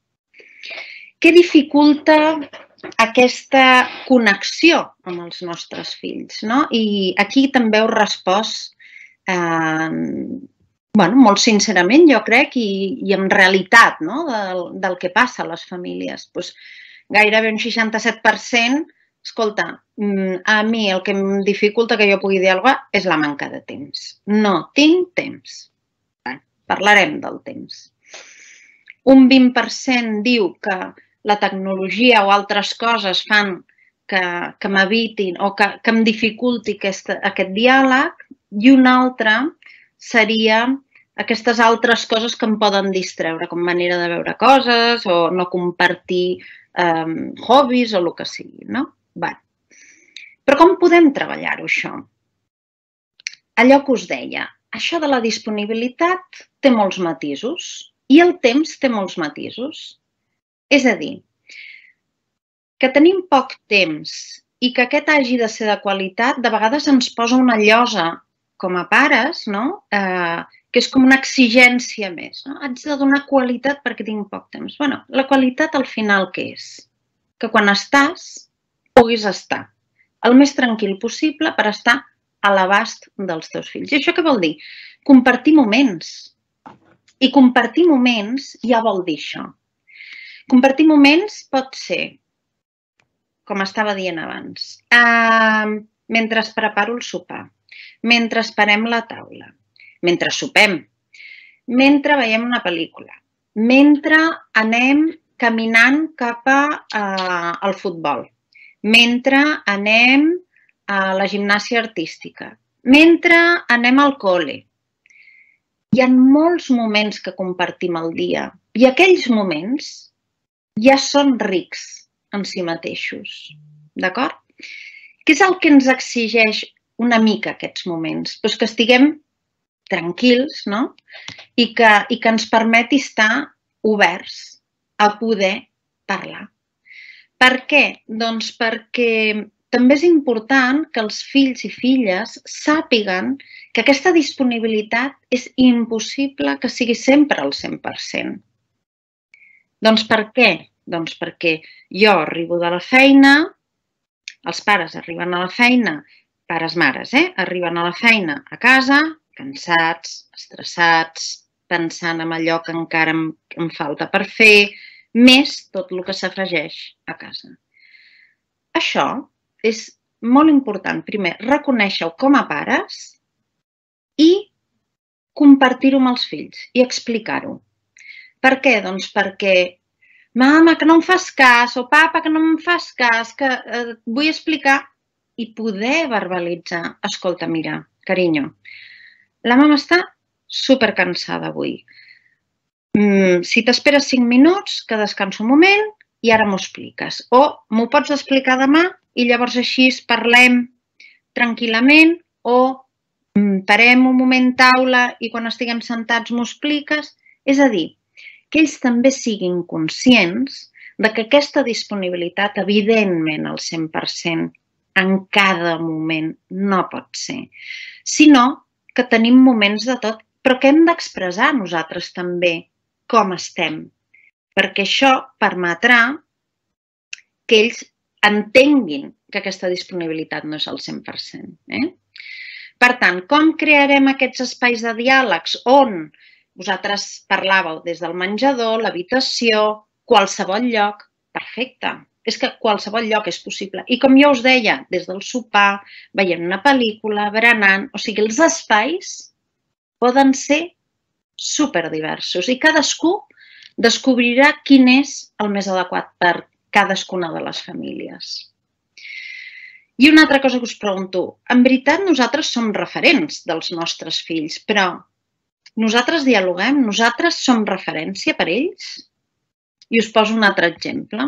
què dificulta aquesta connexió amb els nostres fills, no? I aquí també heu respost eh, bueno, molt sincerament, jo crec, i, i en realitat, no? del, del que passa a les famílies. Pues, gairebé un seixanta-set per cent, escolta, a mi el que em dificulta que jo pugui dialogar és la manca de temps. No tinc temps. Parlarem del temps. Un vint per cent diu que la tecnologia o altres coses fan que, que m'evitin o que, que em dificulti aquest, aquest diàleg, i un altre seria aquestes altres coses que em poden distreure, com manera de veure coses o no compartir eh, hobbies o el que sigui, no? Bé. Però com podem treballar-ho, això? Allò que us deia, això de la disponibilitat té molts matisos i el temps té molts matisos. És a dir, que tenim poc temps i que aquest hagi de ser de qualitat, de vegades ens posa una llosa com a pares, no? Eh, que és com una exigència més. No? Haig de donar qualitat perquè tinc poc temps. Bueno, la qualitat al final què és? Que quan estàs, puguis estar el més tranquil possible per estar a l'abast dels teus fills. I això què vol dir? Compartir moments. I compartir moments ja vol dir això. Compartir moments pot ser, com estava dient abans, eh, mentre preparo el sopar, mentre esperem la taula, mentre sopem, mentre veiem una pel·lícula, mentre anem caminant cap al futbol, mentre anem a la gimnàsia artística, mentre anem al col·le. Hi ha molts moments que compartim al dia i aquells moments ja són rics en si mateixos, d'acord? Què és el que ens exigeix una mica aquests moments? Doncs que estiguem tranquils, no? I que, i que ens permeti estar oberts a poder parlar. Per què? Doncs perquè també és important que els fills i filles sàpiguen que aquesta disponibilitat és impossible que sigui sempre al cent per cent. Doncs per què? Doncs perquè jo arribo de la feina, els pares arriben a la feina, pares, mares, eh? Arriben a la feina a casa, cansats, estressats, pensant en allò que encara em, em falta per fer, més tot el que s'afegeix a casa. Això és molt important, primer, reconèixer-ho com a pares i compartir-ho amb els fills i explicar-ho. Per què? Doncs perquè, mama, que no em fas cas, o papa, que no em fas cas, que et vull explicar i poder verbalitzar. Escolta, mira, carinyo, la mama està supercansada avui. Si t'esperes cinc minuts, que descanso un moment i ara m'ho expliques. O m'ho pots explicar demà i llavors així parlem tranquil·lament o parem un moment taula i quan estiguem sentats m'ho expliques. És a dir, que ells també siguin conscients de que aquesta disponibilitat, evidentment, al cent per cent, en cada moment no pot ser, sinó que tenim moments de tot, però que hem d'expressar nosaltres també com estem, perquè això permetrà que ells entenguin que aquesta disponibilitat no és al cent per cent. Eh? Per tant, com crearem aquests espais de diàlegs on vosaltres parlàveu des del menjador, l'habitació, qualsevol lloc? Perfecte. És que qualsevol lloc és possible. I com jo us deia, des del sopar, veient una pel·lícula, berenant, o sigui, els espais poden ser superdiversos i cadascú descobrirà quin és el més adequat per cadascuna de les famílies. I una altra cosa que us pregunto, en veritat nosaltres som referents dels nostres fills, però nosaltres dialoguem, nosaltres som referència per ells? I us poso un altre exemple.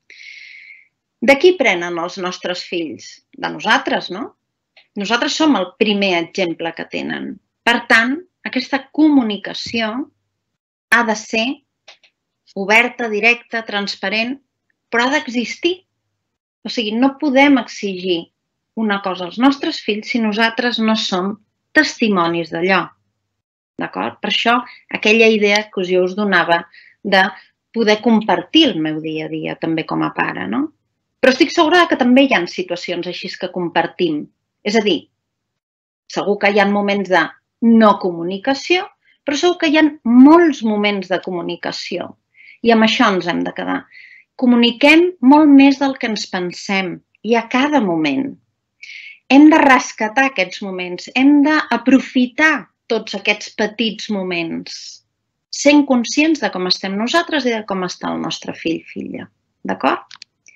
De qui prenen els nostres fills? De nosaltres, no? Nosaltres som el primer exemple que tenen. Per tant, aquesta comunicació ha de ser oberta, directa, transparent, però ha d'existir. O sigui, no podem exigir una cosa als nostres fills si nosaltres no som testimonis d'allò. D'acord? Per això, aquella idea que jo us donava de poder compartir el meu dia a dia també com a pare, no? Però estic segura que també hi ha situacions així que compartim. És a dir, segur que hi ha moments de no comunicació, però segur que hi ha molts moments de comunicació. I amb això ens hem de quedar. Comuniquem molt més del que ens pensem i a cada moment. Hem de rescatar aquests moments, hem d'aprofitar tots aquests petits moments, sent conscients de com estem nosaltres i de com està el nostre fill, filla. D'acord?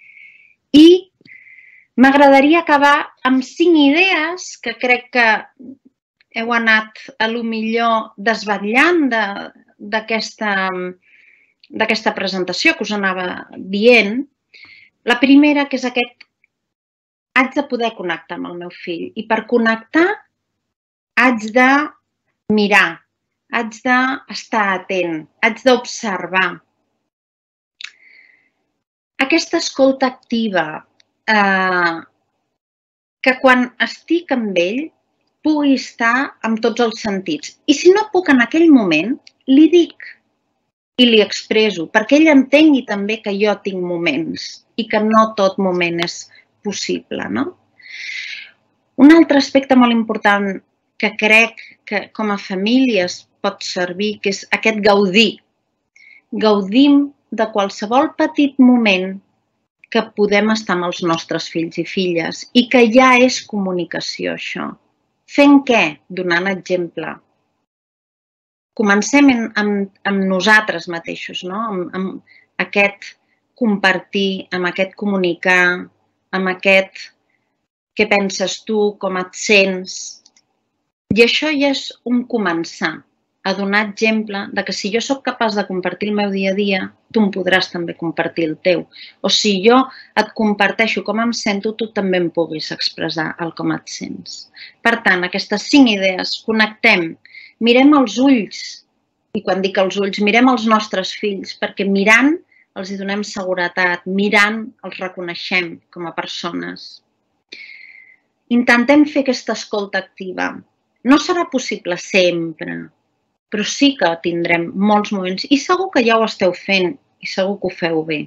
I m'agradaria acabar amb cinc idees que crec que heu anat a lo millor desvetllant d'aquesta d'aquesta presentació que us anava dient. La primera, que és aquest, haig de poder connectar amb el meu fill. I per connectar haig de mirar, haig d'estar atent, haig d'observar. Aquesta escolta activa, eh, que quan estic amb ell pugui estar amb tots els sentits. I si no puc en aquell moment, li dic i li expresso, perquè ell entengui també que jo tinc moments i que no tot moment és possible, no? Un altre aspecte molt important que crec que com a famílies pot servir, que és aquest gaudir. Gaudim de qualsevol petit moment que podem estar amb els nostres fills i filles i que ja és comunicació, això. Fent què? Donant exemple. Comencem amb nosaltres mateixos, amb aquest compartir, amb aquest comunicar, amb aquest què penses tu, com et sents. I això ja és un començar a donar exemple de que si jo sóc capaç de compartir el meu dia a dia, tu em podràs també compartir el teu. O si jo et comparteixo com em sento, tu també em puguis expressar el com et sents. Per tant, aquestes cinc idees, connectem, mirem els ulls, i quan dic els ulls, mirem els nostres fills, perquè mirant els hi donem seguretat, mirant els reconeixem com a persones. Intentem fer aquesta escolta activa. No serà possible sempre, però sí que tindrem molts moments, i segur que ja ho esteu fent, i segur que ho feu bé.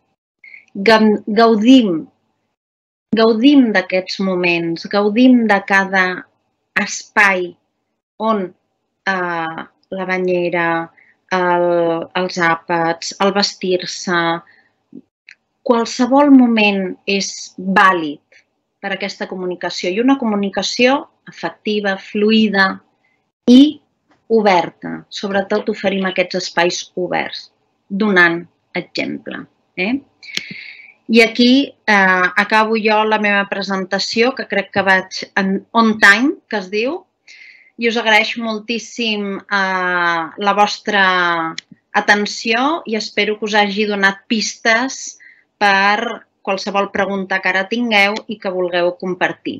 Gaudim, gaudim d'aquests moments, gaudim de cada espai on la banyera, els àpats, el vestir-se, qualsevol moment és vàlid per a aquesta comunicació, i una comunicació efectiva, fluida i oberta. Sobretot oferim aquests espais oberts, donant exemple. I aquí acabo jo la meva presentació, que crec que vaig on time, que es diu, i us agraeixo moltíssim la vostra atenció i espero que us hagi donat pistes per qualsevol pregunta que ara tingueu i que vulgueu compartir.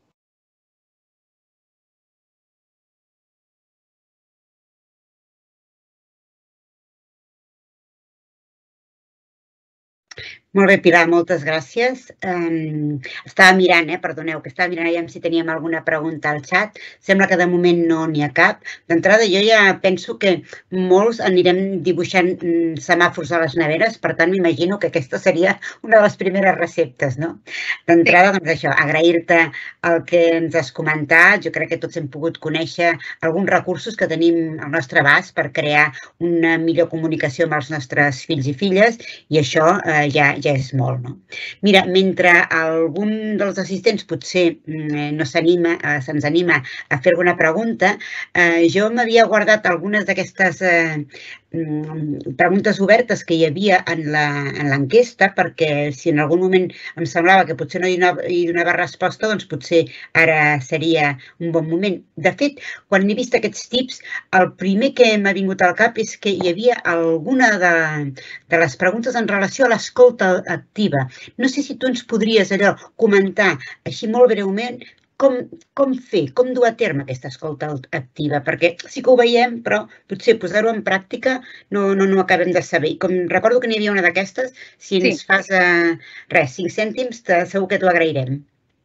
Molt bé, Pilar, moltes gràcies. Estava mirant, perdoneu, que estava mirant aviam si teníem alguna pregunta al xat. Sembla que de moment no n'hi ha cap. D'entrada, jo ja penso que molts anirem dibuixant semàfors a les neveres, per tant, m'imagino que aquesta seria una de les primeres receptes, no? D'entrada, doncs això, agrair-te el que ens has comentat. Jo crec que tots hem pogut conèixer alguns recursos que tenim al nostre abast per crear una millor comunicació amb els nostres fills i filles, i això ja ja és molt, no? Mira, mentre algun dels assistents potser no s'anima, se'ns anima a fer alguna pregunta, jo m'havia guardat algunes d'aquestes preguntes obertes que hi havia en l'enquesta, perquè si en algun moment em semblava que potser no hi donava resposta, doncs potser ara seria un bon moment. De fet, quan he vist aquests tips, el primer que m'ha vingut al cap és que hi havia alguna de les preguntes en relació a l'escolta activa. No sé si tu ens podries allò comentar així molt breument com fer, com dur a terme aquesta escolta activa, perquè sí que ho veiem, però potser posar-ho en pràctica no ho acabem de saber. Com recordo que n'hi havia una d'aquestes, si ens fas res, cinc cèntims, segur que t'ho agrairem.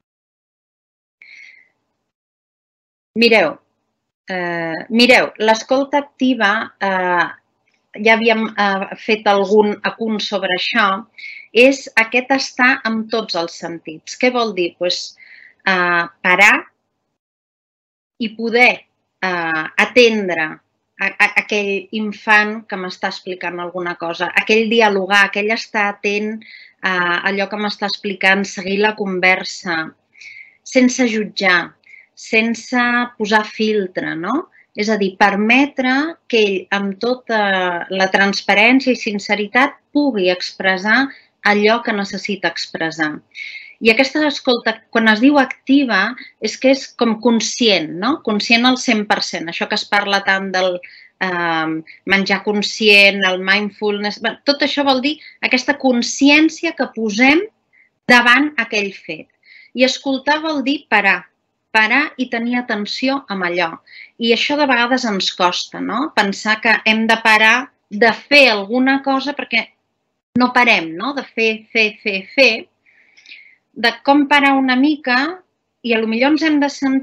Mireu, mireu, l'escolta activa, ja havíem fet algun apunt sobre això, és aquest estar amb tots els sentits. Què vol dir? Doncs parar i poder atendre aquell infant que m'està explicant alguna cosa, aquell dialogar, aquell estar atent a allò que m'està explicant, seguir la conversa, sense jutjar, sense posar filtre, no? És a dir, permetre que ell, amb tota la transparència i sinceritat, pugui expressar allò que necessita expressar. I aquesta escolta, quan es diu activa, és que és com conscient, no? Conscient al cent per cent. Això que es parla tant del menjar conscient, el mindfulness... Tot això vol dir aquesta consciència que posem davant aquell fet. I escoltar vol dir parar. Parar i tenir atenció amb allò. I això de vegades ens costa, no? Pensar que hem de parar de fer alguna cosa perquè no parem, no? De fer, fer, fer, fer. De com parar una mica i potser ens hem de sentar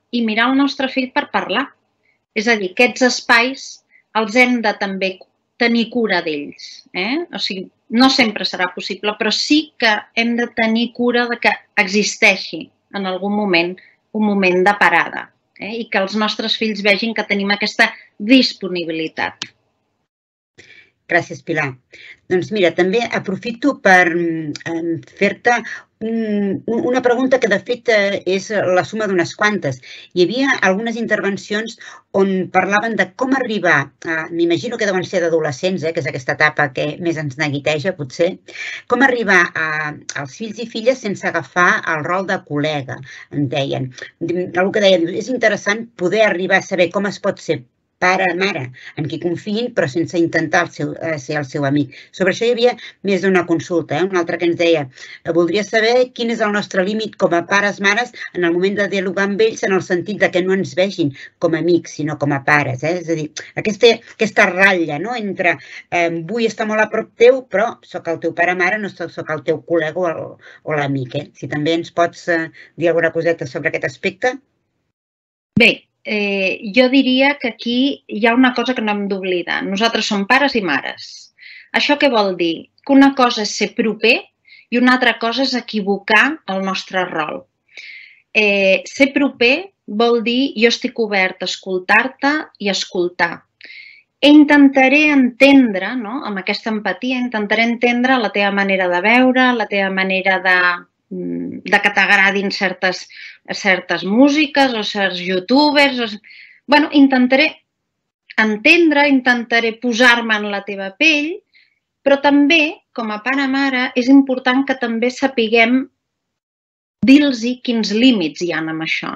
i mirar el nostre fill per parlar. És a dir, aquests espais els hem de també tenir cura d'ells. O sigui, no sempre serà possible, però sí que hem de tenir cura de que existeixi en algun moment un moment de parada i que els nostres fills vegin que tenim aquesta disponibilitat. Gràcies, Pilar. Doncs mira, també aprofito per fer-te una pregunta que de fet és la suma d'unes quantes. Hi havia algunes intervencions on parlaven de com arribar, m'imagino que deuen ser d'adolescents, que és aquesta etapa que més ens neguiteja, potser, com arribar als fills i filles sense agafar el rol de col·lega, en deien. El que deien, és interessant poder arribar a saber com es pot ser pare, mare, en qui confiïn, però sense intentar ser el seu amic. Sobre això hi havia més d'una consulta. Un altre que ens deia, voldria saber quin és el nostre límit com a pares, mares, en el moment de dialogar amb ells, en el sentit que no ens vegin com a amics, sinó com a pares. És a dir, aquesta ratlla entre vull estar molt a prop teu, però soc el teu pare, mare, no soc el teu col·lega o l'amic. Si també ens pots dir alguna coseta sobre aquest aspecte? Bé, jo diria que aquí hi ha una cosa que no hem d'oblidar. Nosaltres som pares i mares. Això què vol dir? Que una cosa és ser proper i una altra cosa és equivocar el nostre rol. Ser proper vol dir jo estic obert a escoltar-te i escoltar. Intentaré entendre, amb aquesta empatia, intentaré entendre la teva manera de veure, la teva manera de que t'agradin certes músiques o certs youtubers. Bé, intentaré entendre, intentaré posar-me en la teva pell, però també, com a pare-mare, és important que també sapiguem dir-los quins límits hi ha amb això.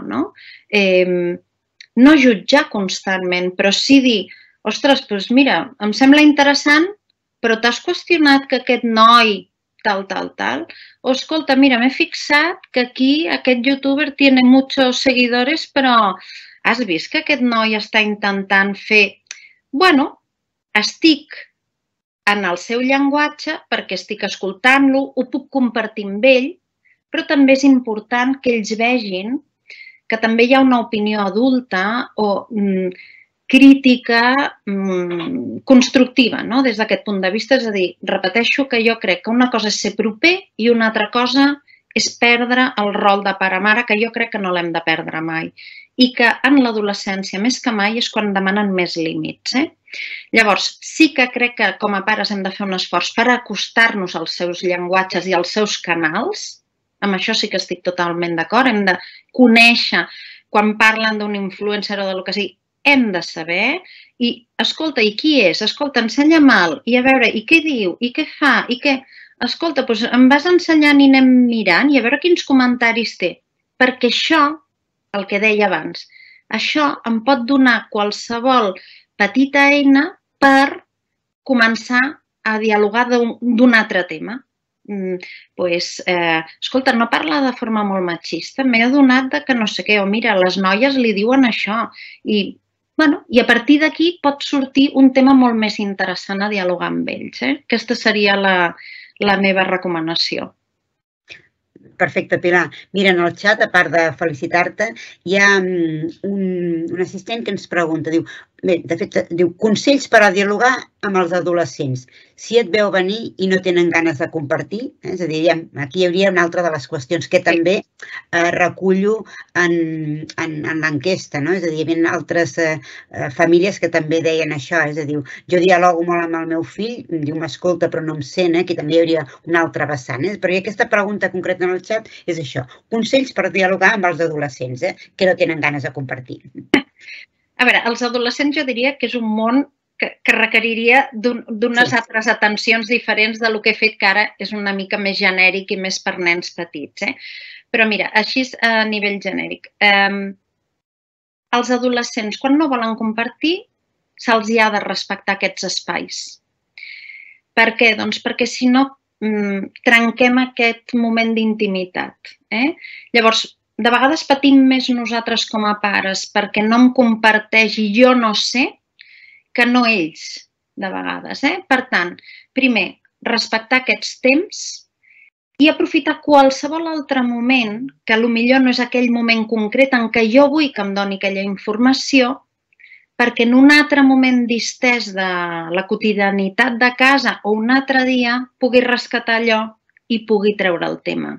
No jutjar constantment, però sí dir, ostres, doncs mira, em sembla interessant, però t'has qüestionat que aquest noi tal, tal, tal, o escolta, mira, m'he fixat que aquí aquest youtuber tiene muchos seguidores, però has vist que aquest noi està intentant fer... Bueno, estic en el seu llenguatge perquè estic escoltant-lo, ho puc compartir amb ell, però també és important que ells vegin que també hi ha una opinió adulta o crítica constructiva des d'aquest punt de vista. És a dir, repeteixo que jo crec que una cosa és ser proper i una altra cosa és perdre el rol de pare-mare, que jo crec que no l'hem de perdre mai. I que en l'adolescència, més que mai, és quan demanen més límits. Llavors, sí que crec que com a pares hem de fer un esforç per acostar-nos als seus llenguatges i als seus canals. Amb això sí que estic totalment d'acord. Hem de conèixer, quan parlen d'un influencer o del que sigui, hem de saber, i escolta, i qui és? Escolta, ensenya-me'l, i a veure, i què diu, i què fa, i què... Escolta, doncs em vas ensenyant i anem mirant i a veure quins comentaris té. Perquè això, el que deia abans, això em pot donar qualsevol petita eina per començar a dialogar d'un altre tema. Escolta, no parla de forma molt machista, m'he adonat que no sé què, o mira, les noies li diuen això, i I a partir d'aquí pot sortir un tema molt més interessant a dialogar amb ells. Aquesta seria la meva recomanació. Perfecte, Pilar. Mira, en el xat, a part de felicitar-te, hi ha un assistent que ens pregunta, diu, bé, de fet, diu, consells per a dialogar amb els adolescents. Si et veu venir i no tenen ganes de compartir, és a dir, aquí hi hauria una altra de les qüestions que també recullo en l'enquesta, no? És a dir, hi havia altres famílies que també deien això, és a dir, jo dialogo molt amb el meu fill, diu, m'escolta però no em sent, que també hi hauria una altra vessant. Però aquesta pregunta concreta en el xat és això, consells per dialogar amb els adolescents que no tenen ganes de compartir. A veure, els adolescents jo diria que és un món que requeriria d'unes altres atencions diferents del que he fet, que ara és una mica més genèric i més per nens petits. Però mira, així a nivell genèric. Els adolescents, quan no volen compartir, se'ls ha de respectar aquests espais. Per què? Doncs perquè si no trenquem aquest moment d'intimitat. Llavors, de vegades patim més nosaltres com a pares perquè no em comparteix i jo no sé que no ells, de vegades. Per tant, primer, respectar aquests temps i aprofitar qualsevol altre moment, que potser no és aquell moment concret en què jo vull que em doni aquella informació, perquè en un altre moment distès de la quotidianitat de casa o un altre dia pugui rescatar allò i pugui treure el tema.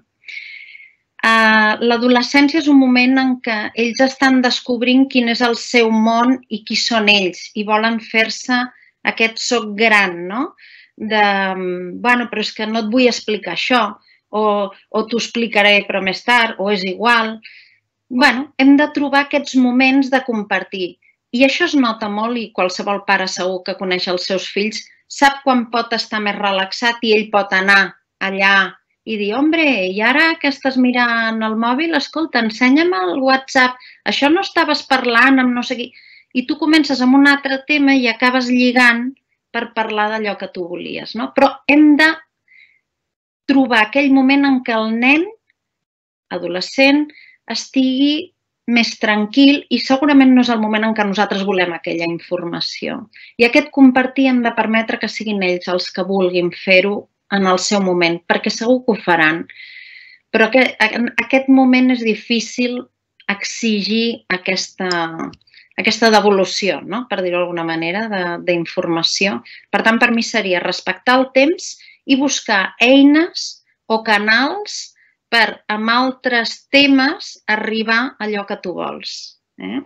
L'adolescència és un moment en què ells estan descobrint quin és el seu món i qui són ells i volen fer-se aquest soc gran, no? De, bueno, però és que no et vull explicar això, o, o t'ho explicaré però més tard, o és igual. Bueno, hem de trobar aquests moments de compartir. I això es nota molt i qualsevol pare segur que coneix els seus fills sap quan pot estar més relaxat i ell pot anar allà i dir, hombre, i ara que estàs mirant el mòbil, escolta, ensenya'm el WhatsApp, això no estaves parlant amb no sé qui... I tu comences amb un altre tema i acabes lligant per parlar d'allò que tu volies, no? Però hem de trobar aquell moment en què el nen, adolescent, estigui més tranquil i segurament no és el moment en què nosaltres volem aquella informació. I aquest compartir hem de permetre que siguin ells els que vulguin fer-ho en el seu moment, perquè segur que ho faran. Però en aquest moment és difícil exigir aquesta, aquesta devolució, no? Per dir-ho d'alguna manera, d'informació. Per tant, per mi seria respectar el temps i buscar eines o canals per, amb altres temes, arribar a allò que tu vols. Eh?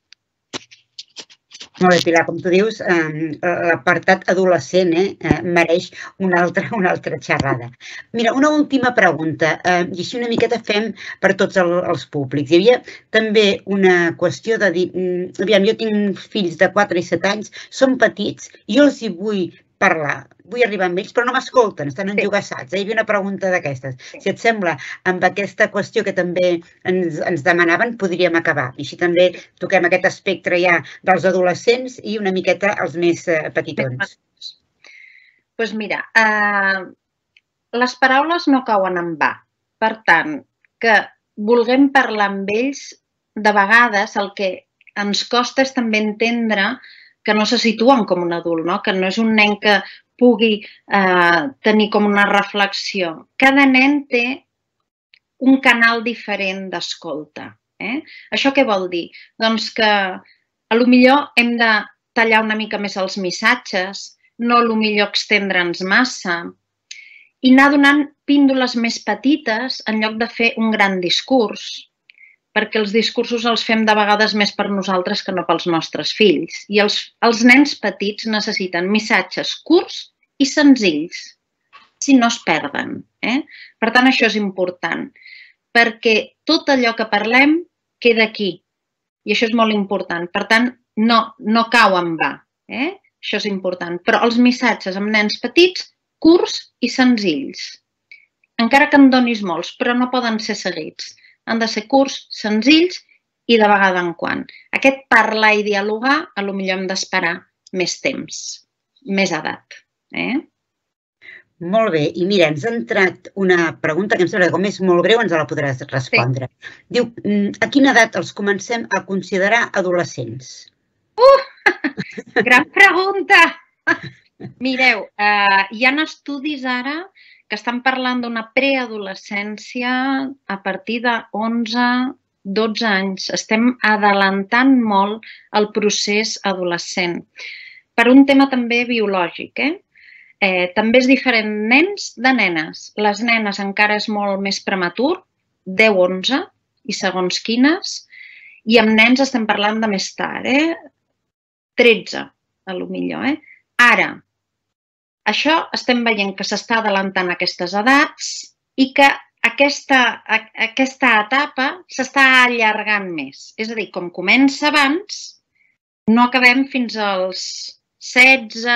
Molt bé, Pilar, com tu dius, l'apartat adolescent mereix una altra, una altra xerrada. Mira, una última pregunta, i així una miqueta fem per tots els públics. Hi havia també una qüestió de dir, aviam, jo tinc fills de quatre i set anys, són petits, jo els hi vull parlar, vull arribar amb ells, però no m'escolten, estan enjogassats. Hi havia una pregunta d'aquestes. Si et sembla, amb aquesta qüestió que també ens demanaven, podríem acabar. I així també toquem aquest espectre ja dels adolescents i una miqueta els més petitons. Doncs mira, les paraules no cauen en va. Per tant, que vulguem parlar amb ells, de vegades el que ens costa és també entendre que no se situen com un adult, no? Que no és un nen que pugui eh, tenir com una reflexió. Cada nen té un canal diferent d'escolta. Eh? Això què vol dir? Doncs que a lo millor hem de tallar una mica més els missatges, no a lo millor extendre'ns massa i anar donant píndoles més petites en lloc de fer un gran discurs, perquè els discursos els fem de vegades més per nosaltres que no pels nostres fills. I els, els nens petits necessiten missatges curts i senzills, si no es perden. Eh? Per tant, això és important, perquè tot allò que parlem queda aquí. I això és molt important. Per tant, no, no cau en va. Eh? Això és important. Però els missatges amb nens petits, curts i senzills. Encara que en donis molts, però no poden ser seguits. Han de ser curts, senzills i de vegada en quan. Aquest parlar i dialogar, a lo millor hem d'esperar més temps, més edat. Eh? Molt bé. I mira, ens ha entrat una pregunta que em sembla que com és molt breu ens la podràs respondre. Sí. Diu, a quina edat els comencem a considerar adolescents? Uh! Gran pregunta! Mireu, eh, hi ha estudis ara que estan parlant d'una preadolescència a partir de onze, dotze anys. Estem adelantant molt el procés adolescent. Per un tema també biològic. Eh? Eh, també és diferent nens de nenes. Les nenes encara és molt més prematur, deu onze, i segons quines, i amb nens estem parlant de més tard, eh? tretze, a lo millor. Eh? Ara, això estem veient que s'està adelantant aquestes edats i que aquesta, aquesta etapa s'està allargant més. És a dir, com comença abans, no acabem fins als setze,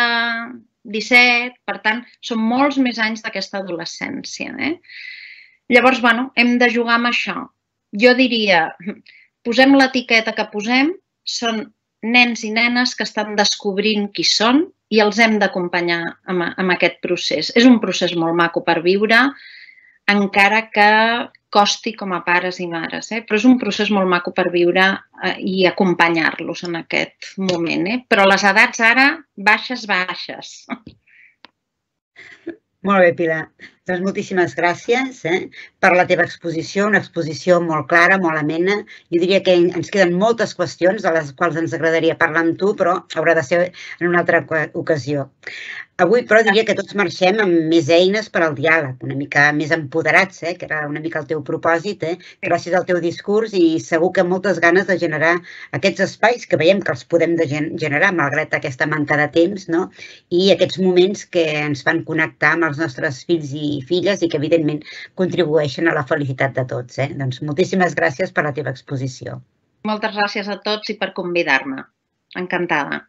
disset, per tant, són molts més anys d'aquesta adolescència. Eh? Llavors, bueno, hem de jugar amb això. Jo diria, posem l'etiqueta que posem, són nens i nenes que estan descobrint qui són i els hem d'acompanyar amb aquest procés. És un procés molt maco per viure, encara que costi com a pares i mares, eh? Però és un procés molt maco per viure i acompanyar-los en aquest moment. Eh? Però les edats ara, baixes, baixes. Molt bé, Pilar. Doncs moltíssimes gràcies eh, per la teva exposició, una exposició molt clara, molt amena. Jo diria que ens queden moltes qüestions de les quals ens agradaria parlar amb tu, però haurà de ser en una altra ocasió. Avui, però, diria que tots marxem amb més eines per al diàleg, una mica més empoderats, eh, que era una mica el teu propòsit, eh, gràcies al teu discurs i segur que moltes ganes de generar aquests espais que veiem que els podem de generar, malgrat aquesta manca de temps, no? I aquests moments que ens fan connectar amb els nostres fills i filles i que, evidentment, contribueixen a la felicitat de tots. Eh? Doncs moltíssimes gràcies per la teva exposició. Moltes gràcies a tots i per convidar-me. Encantada.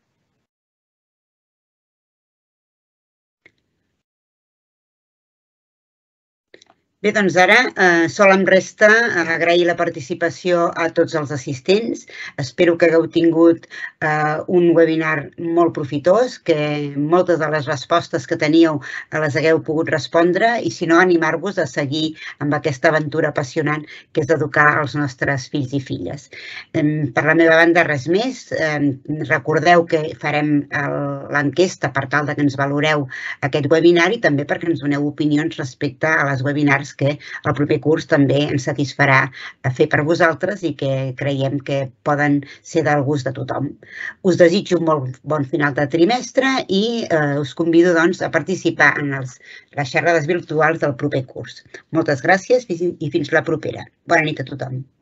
Bé, doncs ara eh, sol em resta agrair la participació a tots els assistents. Espero que hagueu tingut eh, un webinar molt profitós, que moltes de les respostes que teníeu les hagueu pogut respondre i, si no, animar-vos a seguir amb aquesta aventura apassionant que és educar els nostres fills i filles. Eh, per la meva banda, res més. Eh, recordeu que farem l'enquesta per tal de que ens valoreu aquest webinar i també perquè ens doneu opinions respecte a les webinars que el proper curs també ens satisfarà fer per vosaltres i que creiem que poden ser del gust de tothom. Us desitjo un molt bon final de trimestre i eh, us convido doncs, a participar en els, les xerrades virtuals del proper curs. Moltes gràcies i fins la propera. Bona nit a tothom.